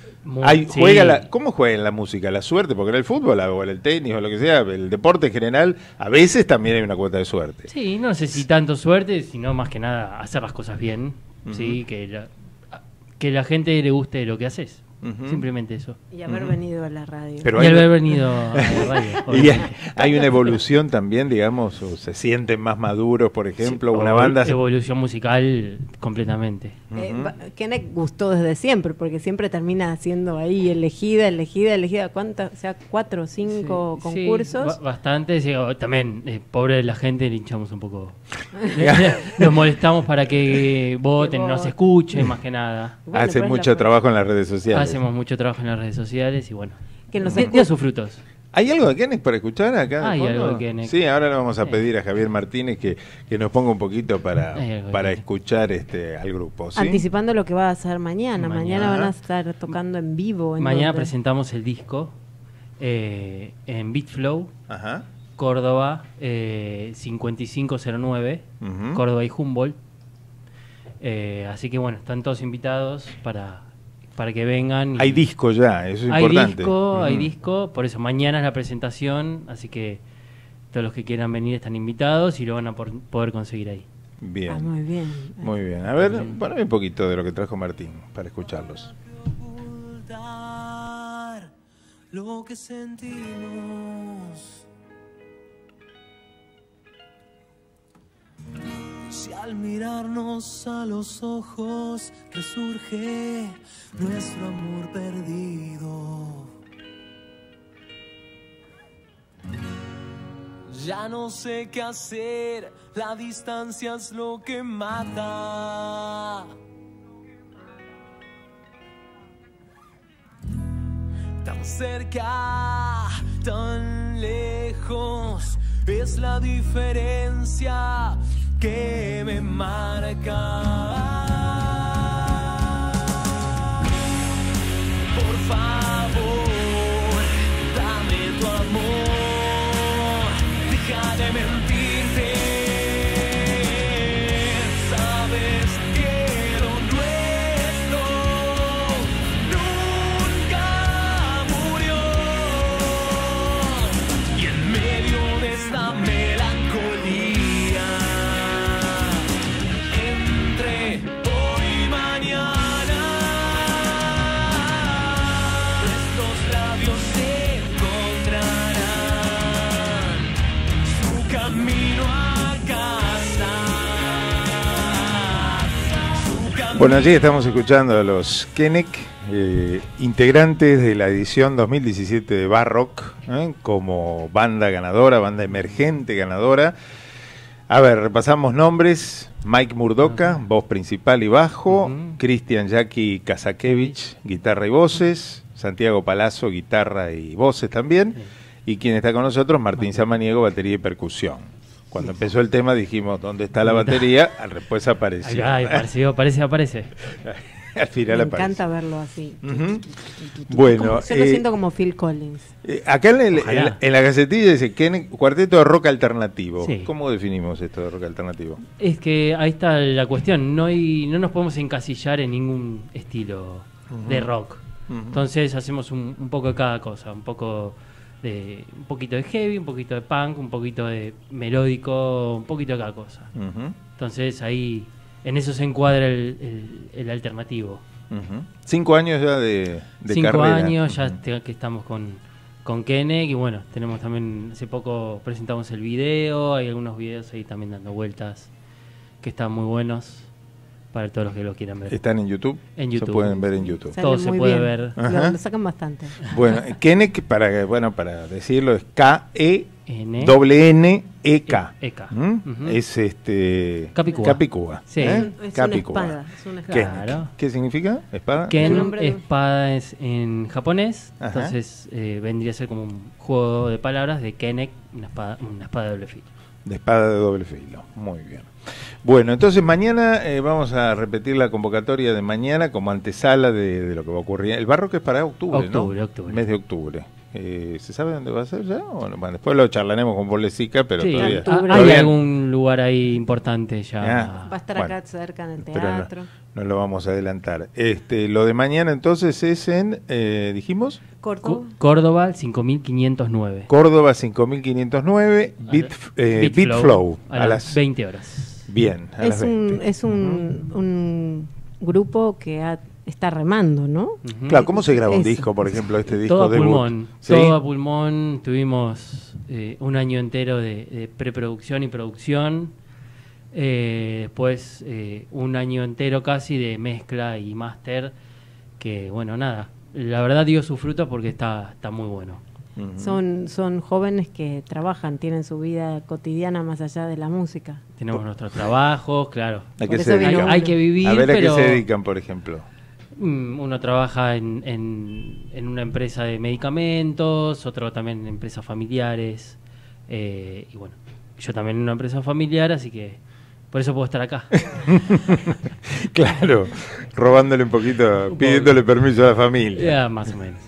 ¿Cómo juega en la música? ¿La suerte? Porque en el fútbol o en el tenis o lo que sea, el deporte en general, a veces también hay una cuota de suerte. Sí, no sé si tanto suerte, sino más que nada hacer las cosas bien, ¿sí? Que la gente le guste lo que haces. Simplemente eso. Y haber venido a la radio. Haber venido a la radio. Y hay una evolución también, digamos, o se sienten más maduros, por ejemplo, una banda... Evolución musical completamente. Kenek gustó desde siempre, porque siempre termina siendo ahí elegida. ¿Cuántas? O sea, 4 o 5 concursos. Sí, bastante. Sí, también, pobre de la gente, le hinchamos un poco. Nos molestamos para que voten, nos escuchen, más que nada. Hacen mucho trabajo en las redes sociales. Hacemos mucho trabajo en las redes sociales y bueno, que nos dio sus frutos. ¿Hay algo de Kenek para escuchar acá? Hay algo de Kenek. Sí, ahora le vamos a pedir a Javier Martínez que nos ponga un poquito para escuchar al grupo. ¿Sí? Anticipando lo que va a hacer mañana. Mañana van a estar tocando en vivo. Mañana presentamos el disco en Beatflow, Córdoba 5509, Córdoba y Humboldt. Así que bueno, están todos invitados para que vengan. Hay disco ya, eso es hay importante. Hay disco, por eso mañana es la presentación, así que todos los que quieran venir están invitados y lo van a poder conseguir ahí. Bien. Muy bien. Muy bien. A ver, poneme un poquito de lo que trajo Martín para escucharlos. Lo que sentimos. Si al mirarnos a los ojos resurge nuestro amor perdido, ya no sé qué hacer, la distancia es lo que mata. Tan cerca, tan lejos, es la diferencia que me marca. Por favor, dame tu amor, deja de mentirte. Sabes que lo nuestro nunca murió. Y en medio de esta melancolía, entre hoy y mañana, nuestros labios se encontrarán su camino a casa. Bueno, allí estamos escuchando a los Kenek, integrantes de la edición 2017 de Barrock, como banda ganadora, banda emergente ganadora. A ver, repasamos nombres: Mike Murdoka, voz principal y bajo, Cristian Jackie Kazakevich, guitarra y voces, Santiago Palazzo, guitarra y voces también, y quien está con nosotros, Martín Samaniego, batería y percusión. Cuando empezó el tema dijimos, ¿dónde está la batería? Después apareció. Aparece. Al final Me aparece. encanta verlo así. Bueno, yo lo siento como Phil Collins. Acá en la gacetilla dice que cuarteto de rock alternativo. Sí. ¿Cómo definimos esto de rock alternativo? Es que ahí está la cuestión, no nos podemos encasillar en ningún estilo de rock. Entonces hacemos un poco de cada cosa, un poquito de heavy, un poquito de punk, un poquito de melódico, un poquito de cada cosa. Entonces ahí en eso se encuadra el alternativo. 5 años ya de 5 carrera. años ya que estamos con Kenek, y bueno, tenemos también, hace poco presentamos el video, hay algunos videos ahí también dando vueltas que están muy buenos para todos los que lo quieran ver. ¿Están en YouTube? En YouTube. Se pueden ver en YouTube. Sale Todo se muy puede bien. ver. Ajá. Lo sacan bastante. Bueno, Kenek, para decirlo, es K-E-N-N-E-K. Es Capicúa. Sí. Es Capicúa. una espada. Es una ¿Qué, espada. Claro. ¿Qué significa? ¿Espada? Ken, espada es en japonés, Ajá. entonces vendría a ser como un juego de palabras de Kenek, una espada de doble filo. De espada de doble filo. Muy bien. Bueno, entonces mañana vamos a repetir la convocatoria de mañana como antesala de lo que va a ocurrir. El Barrock es para octubre, ¿no? Octubre. Mes de octubre. ¿Se sabe dónde va a ser ya? Bueno, después lo charlaremos con Bolesica, pero Sí, todavía... hay algún lugar ahí importante ya. Va a estar acá cerca en el teatro. No lo vamos a adelantar. Lo de mañana entonces es en, dijimos... Córdoba 5509. Córdoba 5509, Beat Flow, a las 20 horas. Bien, a las 20. Es un grupo que está remando, ¿no? Claro, ¿cómo se graba un disco, por ejemplo, este disco? Todo a debut? pulmón, ¿Sí? todo a pulmón. Tuvimos un año entero de preproducción y producción. Después un año entero casi de mezcla y máster. Que bueno, nada, la verdad dio su fruto porque está muy bueno. Son jóvenes que trabajan, tienen su vida cotidiana más allá de la música. Tenemos nuestros trabajos, claro. ¿A qué se dedican? Hay que vivir, a ver, ¿a pero qué se dedican, por ejemplo? Uno trabaja en una empresa de medicamentos, otro también en empresas familiares. Y bueno, yo también en una empresa familiar, así que por eso puedo estar acá. Claro, robándole un poquito, pidiéndole permiso a la familia. Más o menos.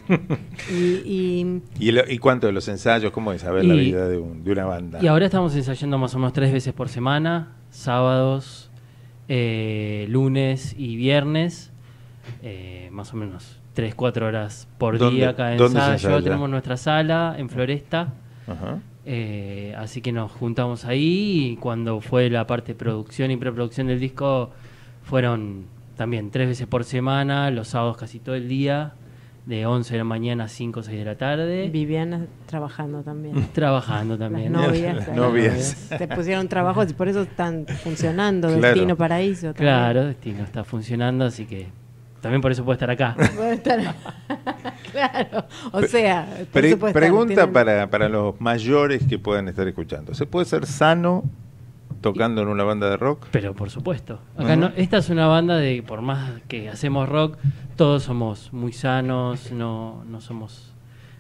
¿Y cuánto de los ensayos? ¿Cómo es saber la vida de una banda? Y ahora estamos ensayando más o menos 3 veces por semana, sábados, lunes y viernes, más o menos 3-4 horas por ¿Dónde- día cada dónde se ensayo. ensaya? Tenemos nuestra sala en Floresta. Ajá. Así que nos juntamos ahí, y cuando fue la parte de producción y preproducción del disco fueron también 3 veces por semana, los sábados casi todo el día, de 11 de la mañana a 5 o 6 de la tarde. Viviana trabajando también. Trabajando también. Las novias. Las claro. novias. Te pusieron trabajos y por eso están funcionando. Claro. Destino Paraíso. también. Claro, Destino está funcionando, así que también por eso puede estar acá. Puede estar- claro. O sea, por eso puede estar- Pregunta tienen- para los mayores que puedan estar escuchando. ¿Se puede ser sano tocando en una banda de rock? Pero por supuesto. Acá no, esta es una banda de, por más que hacemos rock, todos somos muy sanos, no somos,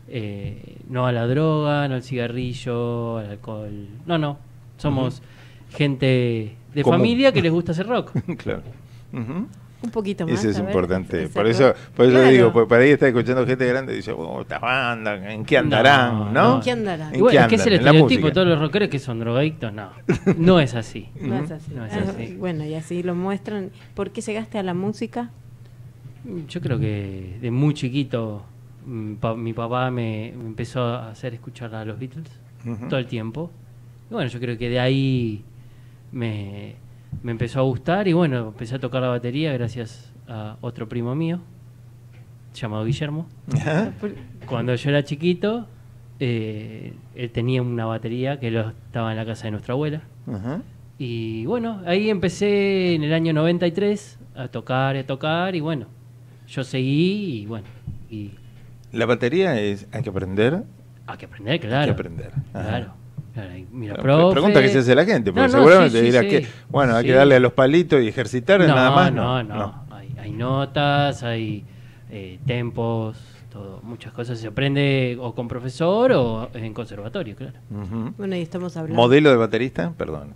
no a la droga, no al cigarrillo, al alcohol. No. Somos gente de Común. familia que les gusta hacer rock. Claro. Ujú. Un poquito más. Eso es a ver, importante. ese Por rock. eso Claro. digo, pues para ahí está escuchando gente grande y dice, oh, esta banda, ¿en qué andarán? ¿No? ¿En qué andarán? ¿En Y bueno, qué es que es el andan? En la estereotipo, música. todos los rockeros que son drogadictos, no es así. No es así. No es Ah, así. bueno, y así lo muestran. ¿Por qué llegaste a la música? Yo creo que de muy chiquito mi papá me empezó a hacer escuchar a los Beatles Ujú. todo el tiempo. Y bueno, yo creo que de ahí me empezó a gustar y bueno, empecé a tocar la batería gracias a otro primo mío llamado Guillermo. Ajá. Cuando yo era chiquito, él tenía una batería que estaba en la casa de nuestra abuela. Ajá. Y bueno, ahí empecé en el año 93 a tocar y bueno, yo seguí y bueno, y La batería hay que aprender. hay que aprender, claro. Hay que aprender. Ajá. Claro. Y mira, Bueno, profe. pregunta que se hace la gente, porque No, seguramente sí, dirá sí. que, bueno, hay Sí. que darle a los palitos y ejercitar, nada más. No. Hay notas, hay tempos, todo, muchas cosas se aprende o con profesor o en conservatorio, claro. Ujú. Bueno, y estamos hablando. ¿Modelo de baterista? Perdón.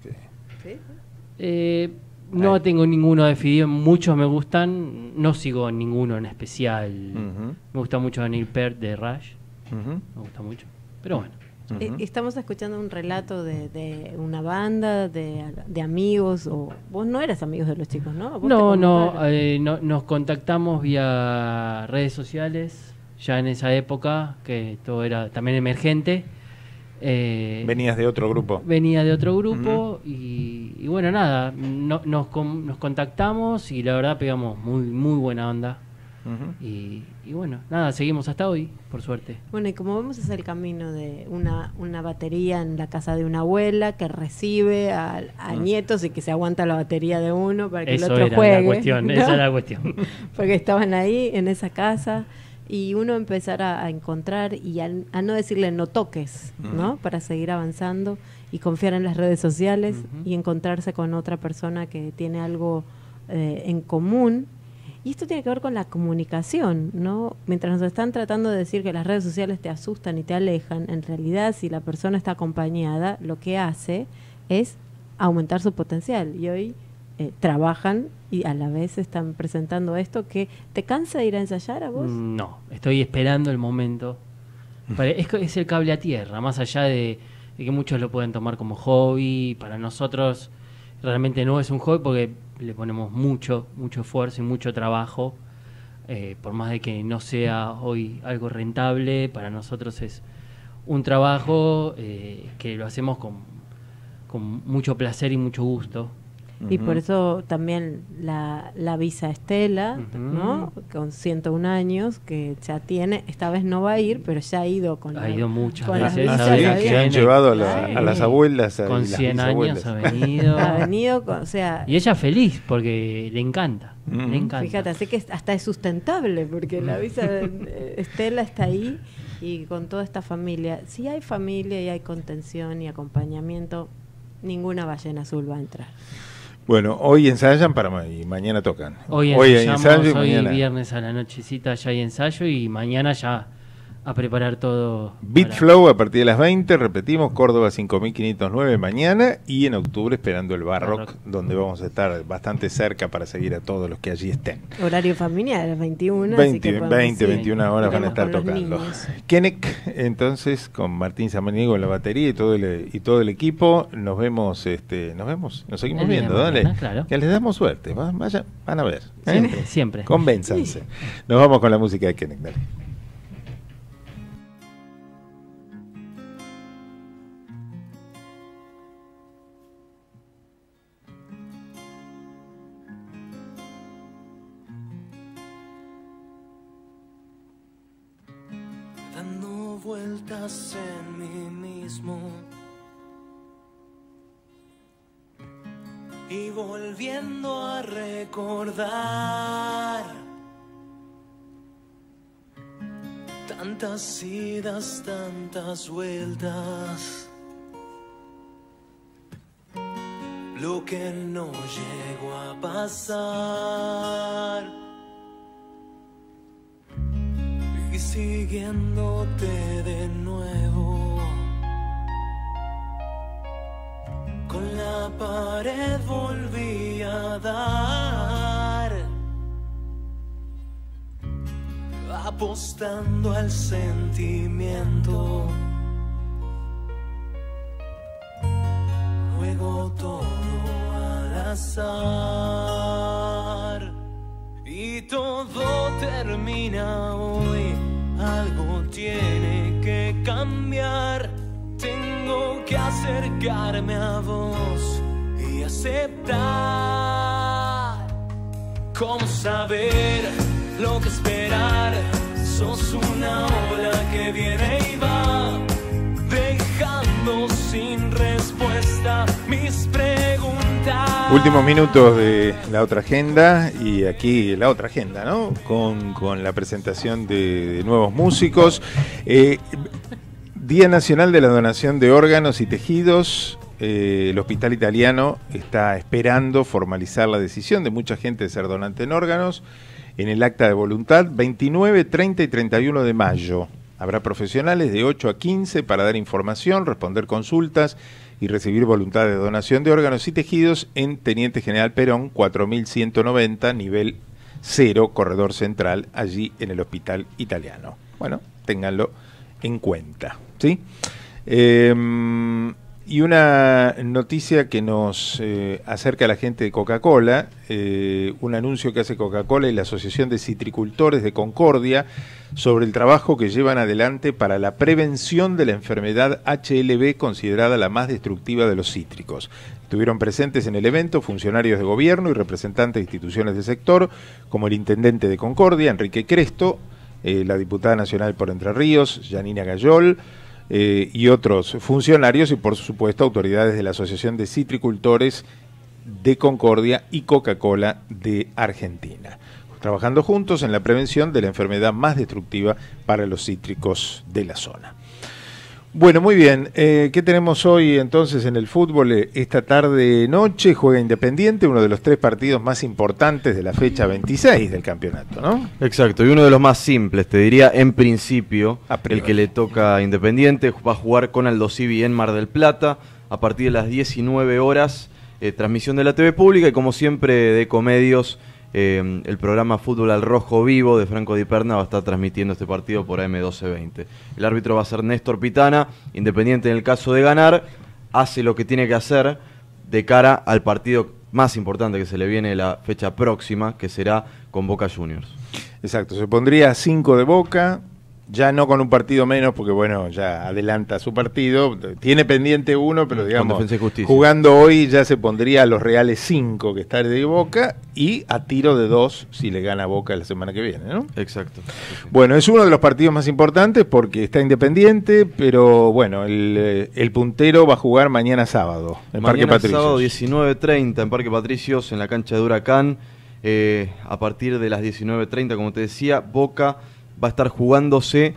No tengo ninguno definido, muchos me gustan, no sigo ninguno en especial. Ujú. Me gusta mucho Neil Peart de Rush, Ujú. me gusta mucho, pero bueno. Estamos escuchando un relato de una banda, de amigos, o vos no eras amigos de los chicos, ¿no? Vos No, nos contactamos vía redes sociales, ya en esa época, que todo era también emergente. Venías de otro grupo. Venía de otro grupo y bueno, nada, nos contactamos y la verdad pegamos muy buena onda. Ujú. Y bueno, nada, seguimos hasta hoy, por suerte. Bueno, y como vemos es el camino de una batería en la casa de una abuela que recibe a nietos y que se aguanta la batería de uno para que Eso el otro era juegue. la cuestión, ¿no? esa era la cuestión. Porque estaban ahí en esa casa y uno empezar a encontrar y a no decirle no toques, ¿no? Para seguir avanzando y confiar en las redes sociales y encontrarse con otra persona que tiene algo en común. Y esto tiene que ver con la comunicación, ¿no? Mientras nos están tratando de decir que las redes sociales te asustan y te alejan, en realidad si la persona está acompañada, lo que hace es aumentar su potencial. Y hoy trabajan y a la vez están presentando esto que te cansa de ir a ensayar a vos. No, estoy esperando el momento. Es el cable a tierra, más allá de que muchos lo pueden tomar como hobby. Para nosotros realmente no es un hobby porque le ponemos mucho esfuerzo y mucho trabajo. Por más de que no sea hoy algo rentable, para nosotros es un trabajo que lo hacemos con mucho placer y mucho gusto. Y por eso también la Visa Estela, ¿no? Con 101 años, que ya tiene, esta vez no va a ir, pero ya ha ido con Ha ido muchas con las veces. visas, Ah, sí, ¿sabía? que han llevado a las abuelas. Con y las 100 años bisabuelas. ha venido. Ha venido, o sea... Y ella feliz porque le encanta. Le encanta. Fíjate, así que hasta es sustentable, porque la Visa Estela está ahí y con toda esta familia. Si hay familia y hay contención y acompañamiento, ninguna ballena azul va a entrar. Bueno, hoy ensayan y mañana tocan. Hoy ensayamos, ensayo y hoy mañana. viernes a la nochecita ya hay ensayo y mañana ya preparar todo. Beatflow a partir de las 20, repetimos, Córdoba 5509 mañana, y en octubre esperando el Barrock, donde vamos a estar bastante cerca para seguir a todos los que allí estén. Horario familiar, 21. 21 horas van a estar tocando. Kenek, entonces, con Martín Samaniego en la batería y todo el equipo, nos seguimos viendo, dale. Claro. Que les damos suerte, van a ver. Siempre. Convénzanse. Nos vamos con la música de Kenek, dale. Dando vueltas en mí mismo y volviendo a recordar tantas idas, tantas vueltas, lo que no llegó a pasar. Y siguiéndote de nuevo, con la pared volví a dar, apostando al sentimiento. Juego todo al azar y todo termina hoy. Algo tiene que cambiar. Tengo que acercarme a vos y aceptar. ¿Cómo saber lo que esperar? Sos una ola que viene y va, dejando sin respuesta mis preguntas. Últimos minutos de la otra agenda, y aquí la otra agenda, ¿no? Con la presentación de nuevos músicos. Día Nacional de la Donación de Órganos y Tejidos. El Hospital Italiano está esperando formalizar la decisión de mucha gente de ser donante en órganos en el acta de voluntad 29, 30 y 31 de mayo. Habrá profesionales de 8 a 15 para dar información, responder consultas y recibir voluntad de donación de órganos y tejidos en Teniente General Perón 4190, nivel 0, corredor central, allí en el Hospital Italiano. Bueno, ténganlo en cuenta, ¿sí? Y una noticia que nos acerca a la gente de Coca-Cola, un anuncio que hace Coca-Cola y la Asociación de Citricultores de Concordia sobre el trabajo que llevan adelante para la prevención de la enfermedad HLB, considerada la más destructiva de los cítricos. Estuvieron presentes en el evento funcionarios de gobierno y representantes de instituciones del sector, como el intendente de Concordia, Enrique Cresto, la diputada nacional por Entre Ríos, Janina Gayol, y otros funcionarios y, por supuesto, autoridades de la Asociación de Citricultores de Concordia y Coca-Cola de Argentina, trabajando juntos en la prevención de la enfermedad más destructiva para los cítricos de la zona. Bueno, muy bien. ¿Qué tenemos hoy entonces en el fútbol? Esta tarde-noche juega Independiente, uno de los 3 partidos más importantes de la fecha 26 del campeonato, ¿no? Exacto, y uno de los más simples, te diría, en principio, el que le toca a Independiente. Va a jugar con Aldo Civi en Mar del Plata a partir de las 19 horas, transmisión de la TV Pública y, como siempre, de Ecomedios. El programa Fútbol al Rojo Vivo de Franco Di Perna va a estar transmitiendo este partido por AM1220. El árbitro va a ser Néstor Pitana. Independiente, en el caso de ganar, hace lo que tiene que hacer de cara al partido más importante que se le viene la fecha próxima, que será con Boca Juniors. Exacto, se pondría 5 de Boca, ya no con un partido menos, porque bueno, ya adelanta su partido, tiene pendiente 1, pero digamos, jugando hoy ya se pondría a los reales 5 que está de Boca, y a tiro de 2 si le gana Boca la semana que viene, ¿no? Exacto. Bueno, es uno de los partidos más importantes porque está Independiente, pero bueno, el puntero va a jugar mañana sábado en Parque Patricios. Sábado 19:30 en Parque Patricios, en la cancha de Huracán. A partir de las 19:30, como te decía, Boca va a estar jugándose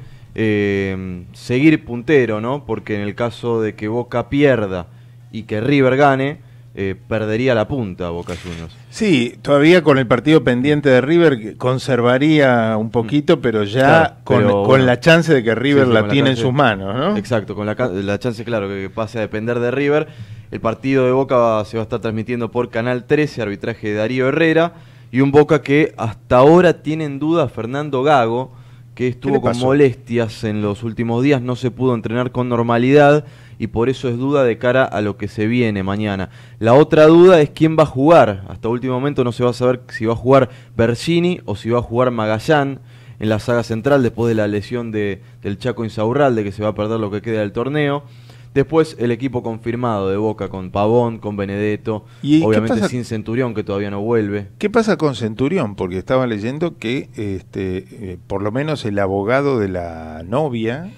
seguir puntero, ¿no? Porque en el caso de que Boca pierda y que River gane, perdería la punta Boca Juniors. Sí, todavía con el partido pendiente de River conservaría un poquito, pero ya claro, con la chance de que River la tiene en sus manos, ¿no? Exacto, con la chance, claro, que pase a depender de River. El partido de Boca se va a estar transmitiendo por Canal 13, arbitraje de Darío Herrera, y un Boca que hasta ahora tiene en duda a Fernando Gago, que estuvo con molestias en los últimos días, no se pudo entrenar con normalidad y por eso es duda de cara a lo que se viene mañana. La otra duda es quién va a jugar. Hasta último momento no se va a saber si va a jugar Bergini o si va a jugar Magallán en la saga central después de la lesión del Chaco Insaurralde, que se va a perder lo que queda del torneo. Después el equipo confirmado de Boca con Pavón, con Benedetto, obviamente sin Centurión, que todavía no vuelve. ¿Qué pasa con Centurión? Porque estaba leyendo que por lo menos el abogado de la novia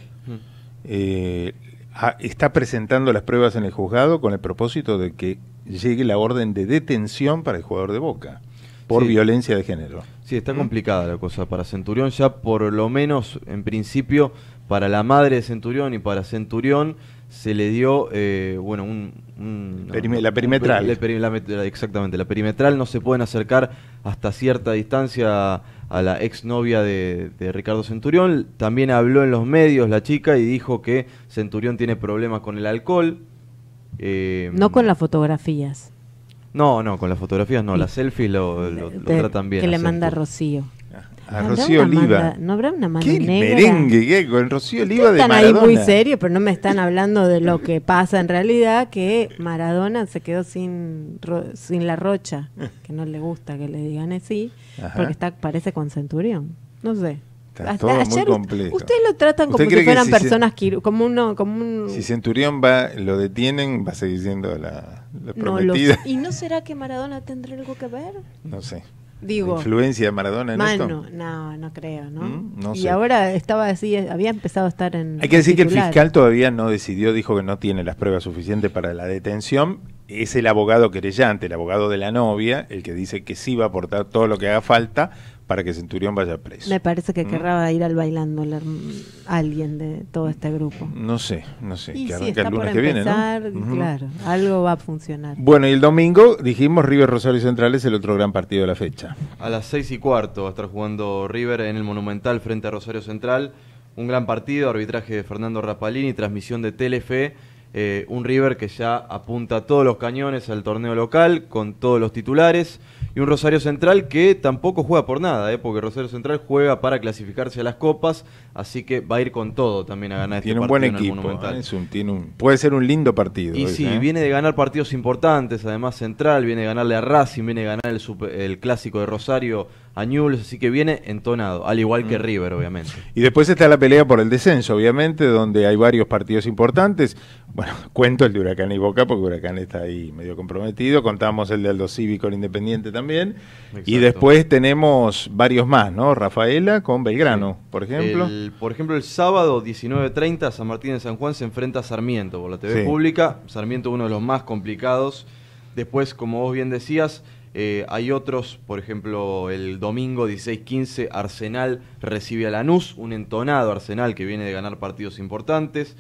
está presentando las pruebas en el juzgado con el propósito de que llegue la orden de detención para el jugador de Boca por violencia de género. Sí, está complicada la cosa para Centurión, ya por lo menos en principio para la madre de Centurión y para Centurión se le dio la perimetral. Exactamente, la perimetral. No se pueden acercar hasta cierta distancia a la exnovia de Ricardo Centurión. También habló en los medios la chica y dijo que Centurión tiene problemas con el alcohol. No con las fotografías. No, con las fotografías no, las selfies lo tratan bien. Que le manda Rocío. A Rocío Oliva. ¿No habrá una mano ¿Qué negra? Merengue, con Rocío Oliva de Maradona. Están ahí muy serios, pero no me están hablando de lo que pasa en realidad, que Maradona se quedó sin la Rocha, que no le gusta que le digan así, porque parece con Centurión. No sé. Está todo muy complejo. Ustedes lo tratan como si fueran personas Si Centurión lo detienen, va a seguir siendo la prometida. ¿Y no será que Maradona tendrá algo que ver? No sé. Digo, ¿influencia de Maradona en esto? No creo, ¿no? No y sé. ahora estaba así, había empezado a estar en... Hay que decir que el fiscal todavía no decidió, dijo que no tiene las pruebas suficientes para la detención. Es el abogado querellante, el abogado de la novia, el que dice que sí va a aportar todo lo que haga falta para que Centurión vaya preso. Me parece que querrá ir al bailando alguien de todo este grupo. No sé, y que si arranca está el lunes por que viene, empezar, ¿no? Claro, algo va a funcionar. Bueno, y el domingo, dijimos, River Rosario Central es el otro gran partido de la fecha. A las 6:15 va a estar jugando River en el Monumental frente a Rosario Central. Un gran partido, arbitraje de Fernando Rapalini, transmisión de Telefe. Un River que ya apunta todos los cañones al torneo local con todos los titulares, y un Rosario Central que tampoco juega por nada, porque Rosario Central juega para clasificarse a las copas, así que va a ir con todo también a ganar tiene este partido. Tiene un buen equipo, puede ser un lindo partido. Y sí, viene de ganar partidos importantes, además Central, viene de ganarle a Racing, viene de ganar el clásico de Rosario a Newell's, así que viene entonado, al igual que River, obviamente. Y después está la pelea por el descenso, obviamente, donde hay varios partidos importantes. Bueno, cuento el de Huracán y Boca, porque Huracán está ahí medio comprometido. Contamos el de Aldo Civi con Independiente también. Exacto. Y después tenemos varios más, ¿no? Rafaela con Belgrano, por ejemplo. Por ejemplo, el sábado 19:30, San Martín de San Juan se enfrenta a Sarmiento por la TV pública. Sarmiento, uno de los más complicados. Después, como vos bien decías, hay otros, por ejemplo, el domingo 16:15, Arsenal recibe a Lanús, un entonado Arsenal que viene de ganar partidos importantes.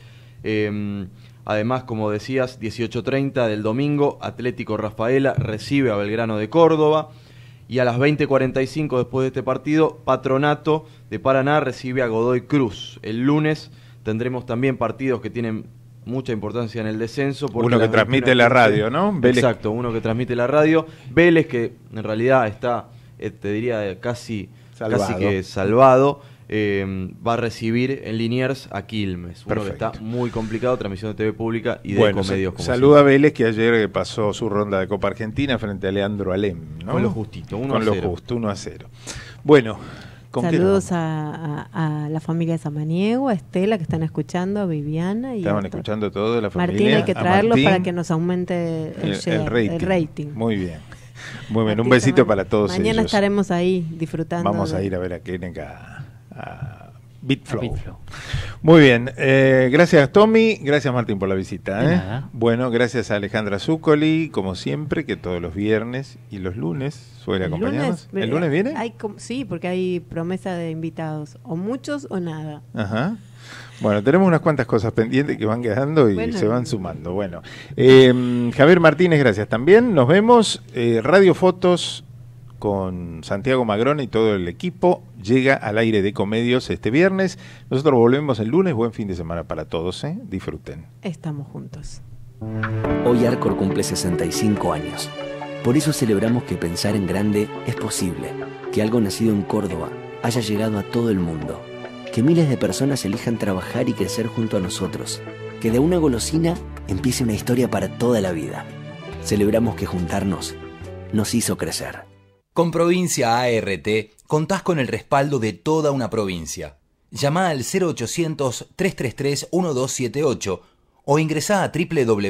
Además, como decías, 18:30 del domingo, Atlético Rafaela recibe a Belgrano de Córdoba. Y a las 20:45 después de este partido, Patronato de Paraná recibe a Godoy Cruz. El lunes tendremos también partidos que tienen mucha importancia en el descenso. Uno que transmite la radio, ¿no? Vélez. Exacto, uno que transmite la radio. Vélez, que en realidad está, te diría, casi que salvado. Va a recibir en Liniers a Quilmes. Uno que está muy complicado, transmisión de TV pública y de Ecomedios. Saluda a Vélez, que ayer pasó su ronda de Copa Argentina frente a Leandro Alem, ¿no? Con lo justito, 1-0. Con lo justo, 1-0. Bueno, saludos a la familia de Samaniego, a Estela, que están escuchando, a Viviana. Estaban escuchando todo de la familia. Martín, hay que traerlos para que nos aumente el rating. Muy bien. Muy bien, un besito para todos Mañana ellos. Estaremos ahí disfrutando. Vamos a ir a ver a Kenek BitFlow. Muy bien, gracias Tommy, gracias Martín por la visita. Bueno, gracias a Alejandra Zuccoli, como siempre, que todos los viernes y los lunes suele acompañarnos. ¿El lunes viene? Sí, porque hay promesa de invitados, o muchos o nada. Ajá. Bueno, tenemos unas cuantas cosas pendientes que van quedando y se van sumando. Bueno, Javier Martínez, gracias también. Nos vemos. Radio Fotos con Santiago Magrón y todo el equipo llega al aire de Ecomedios este viernes. Nosotros volvemos el lunes. Buen fin de semana para todos, disfruten. Estamos juntos. Hoy Arcor cumple 65 años. Por eso celebramos que pensar en grande es posible, que algo nacido en Córdoba haya llegado a todo el mundo, que miles de personas elijan trabajar y crecer junto a nosotros, que de una golosina empiece una historia para toda la vida. Celebramos que juntarnos nos hizo crecer. Con Provincia ART contás con el respaldo de toda una provincia. Llama al 0800-333-1278 o ingresá a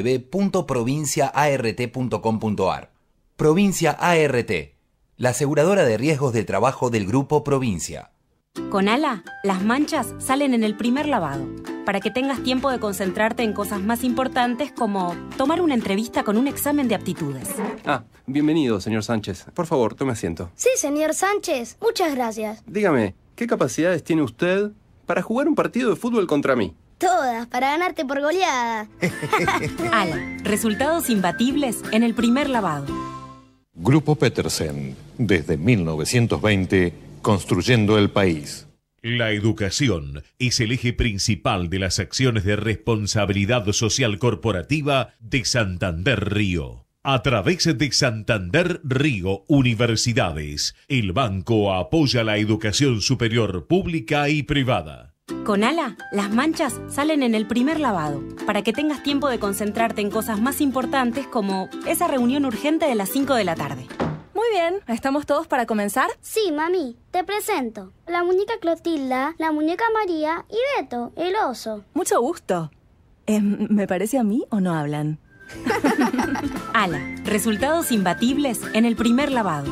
www.provinciaart.com.ar. Provincia ART, la aseguradora de riesgos del trabajo del Grupo Provincia. Con ALA, las manchas salen en el primer lavado, para que tengas tiempo de concentrarte en cosas más importantes como tomar una entrevista con un examen de aptitudes. Bienvenido, señor Sánchez. Por favor, tome asiento. Sí, señor Sánchez. Muchas gracias. Dígame, ¿qué capacidades tiene usted para jugar un partido de fútbol contra mí? Todas, para ganarte por goleada. ALA, resultados imbatibles en el primer lavado. Grupo Petersen, desde 1920, construyendo el país. La educación es el eje principal de las acciones de responsabilidad social corporativa de Santander Río. A través de Santander Río Universidades, el banco apoya la educación superior pública y privada. Con ALA, las manchas salen en el primer lavado, para que tengas tiempo de concentrarte en cosas más importantes como esa reunión urgente de las 5 de la tarde. Muy bien, ¿estamos todos para comenzar? Sí, mami, te presento. La muñeca Clotilda, la muñeca María y Beto, el oso. Mucho gusto. ¿Me parece a mí o no hablan? ALA, resultados imbatibles en el primer lavado.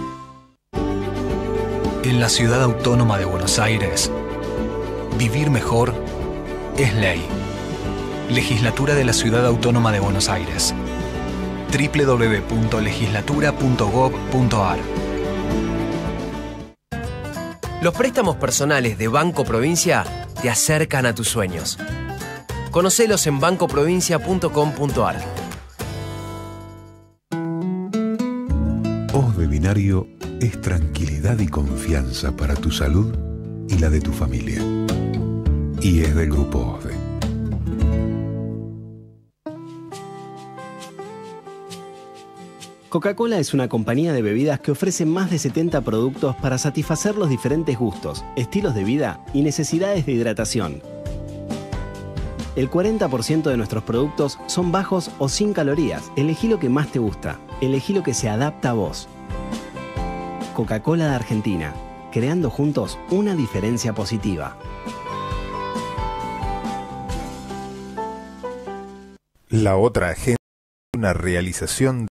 En la Ciudad Autónoma de Buenos Aires, vivir mejor es ley. Legislatura de la Ciudad Autónoma de Buenos Aires. www.legislatura.gov.ar. Los préstamos personales de Banco Provincia te acercan a tus sueños. Conocelos en bancoprovincia.com.ar. Os de Binario es tranquilidad y confianza para tu salud y la de tu familia. Y es del Grupo OSDE. Coca-Cola es una compañía de bebidas que ofrece más de 70 productos para satisfacer los diferentes gustos, estilos de vida y necesidades de hidratación. El 40% de nuestros productos son bajos o sin calorías. Elegí lo que más te gusta. Elegí lo que se adapta a vos. Coca-Cola de Argentina, creando juntos una diferencia positiva. La otra agenda, una realización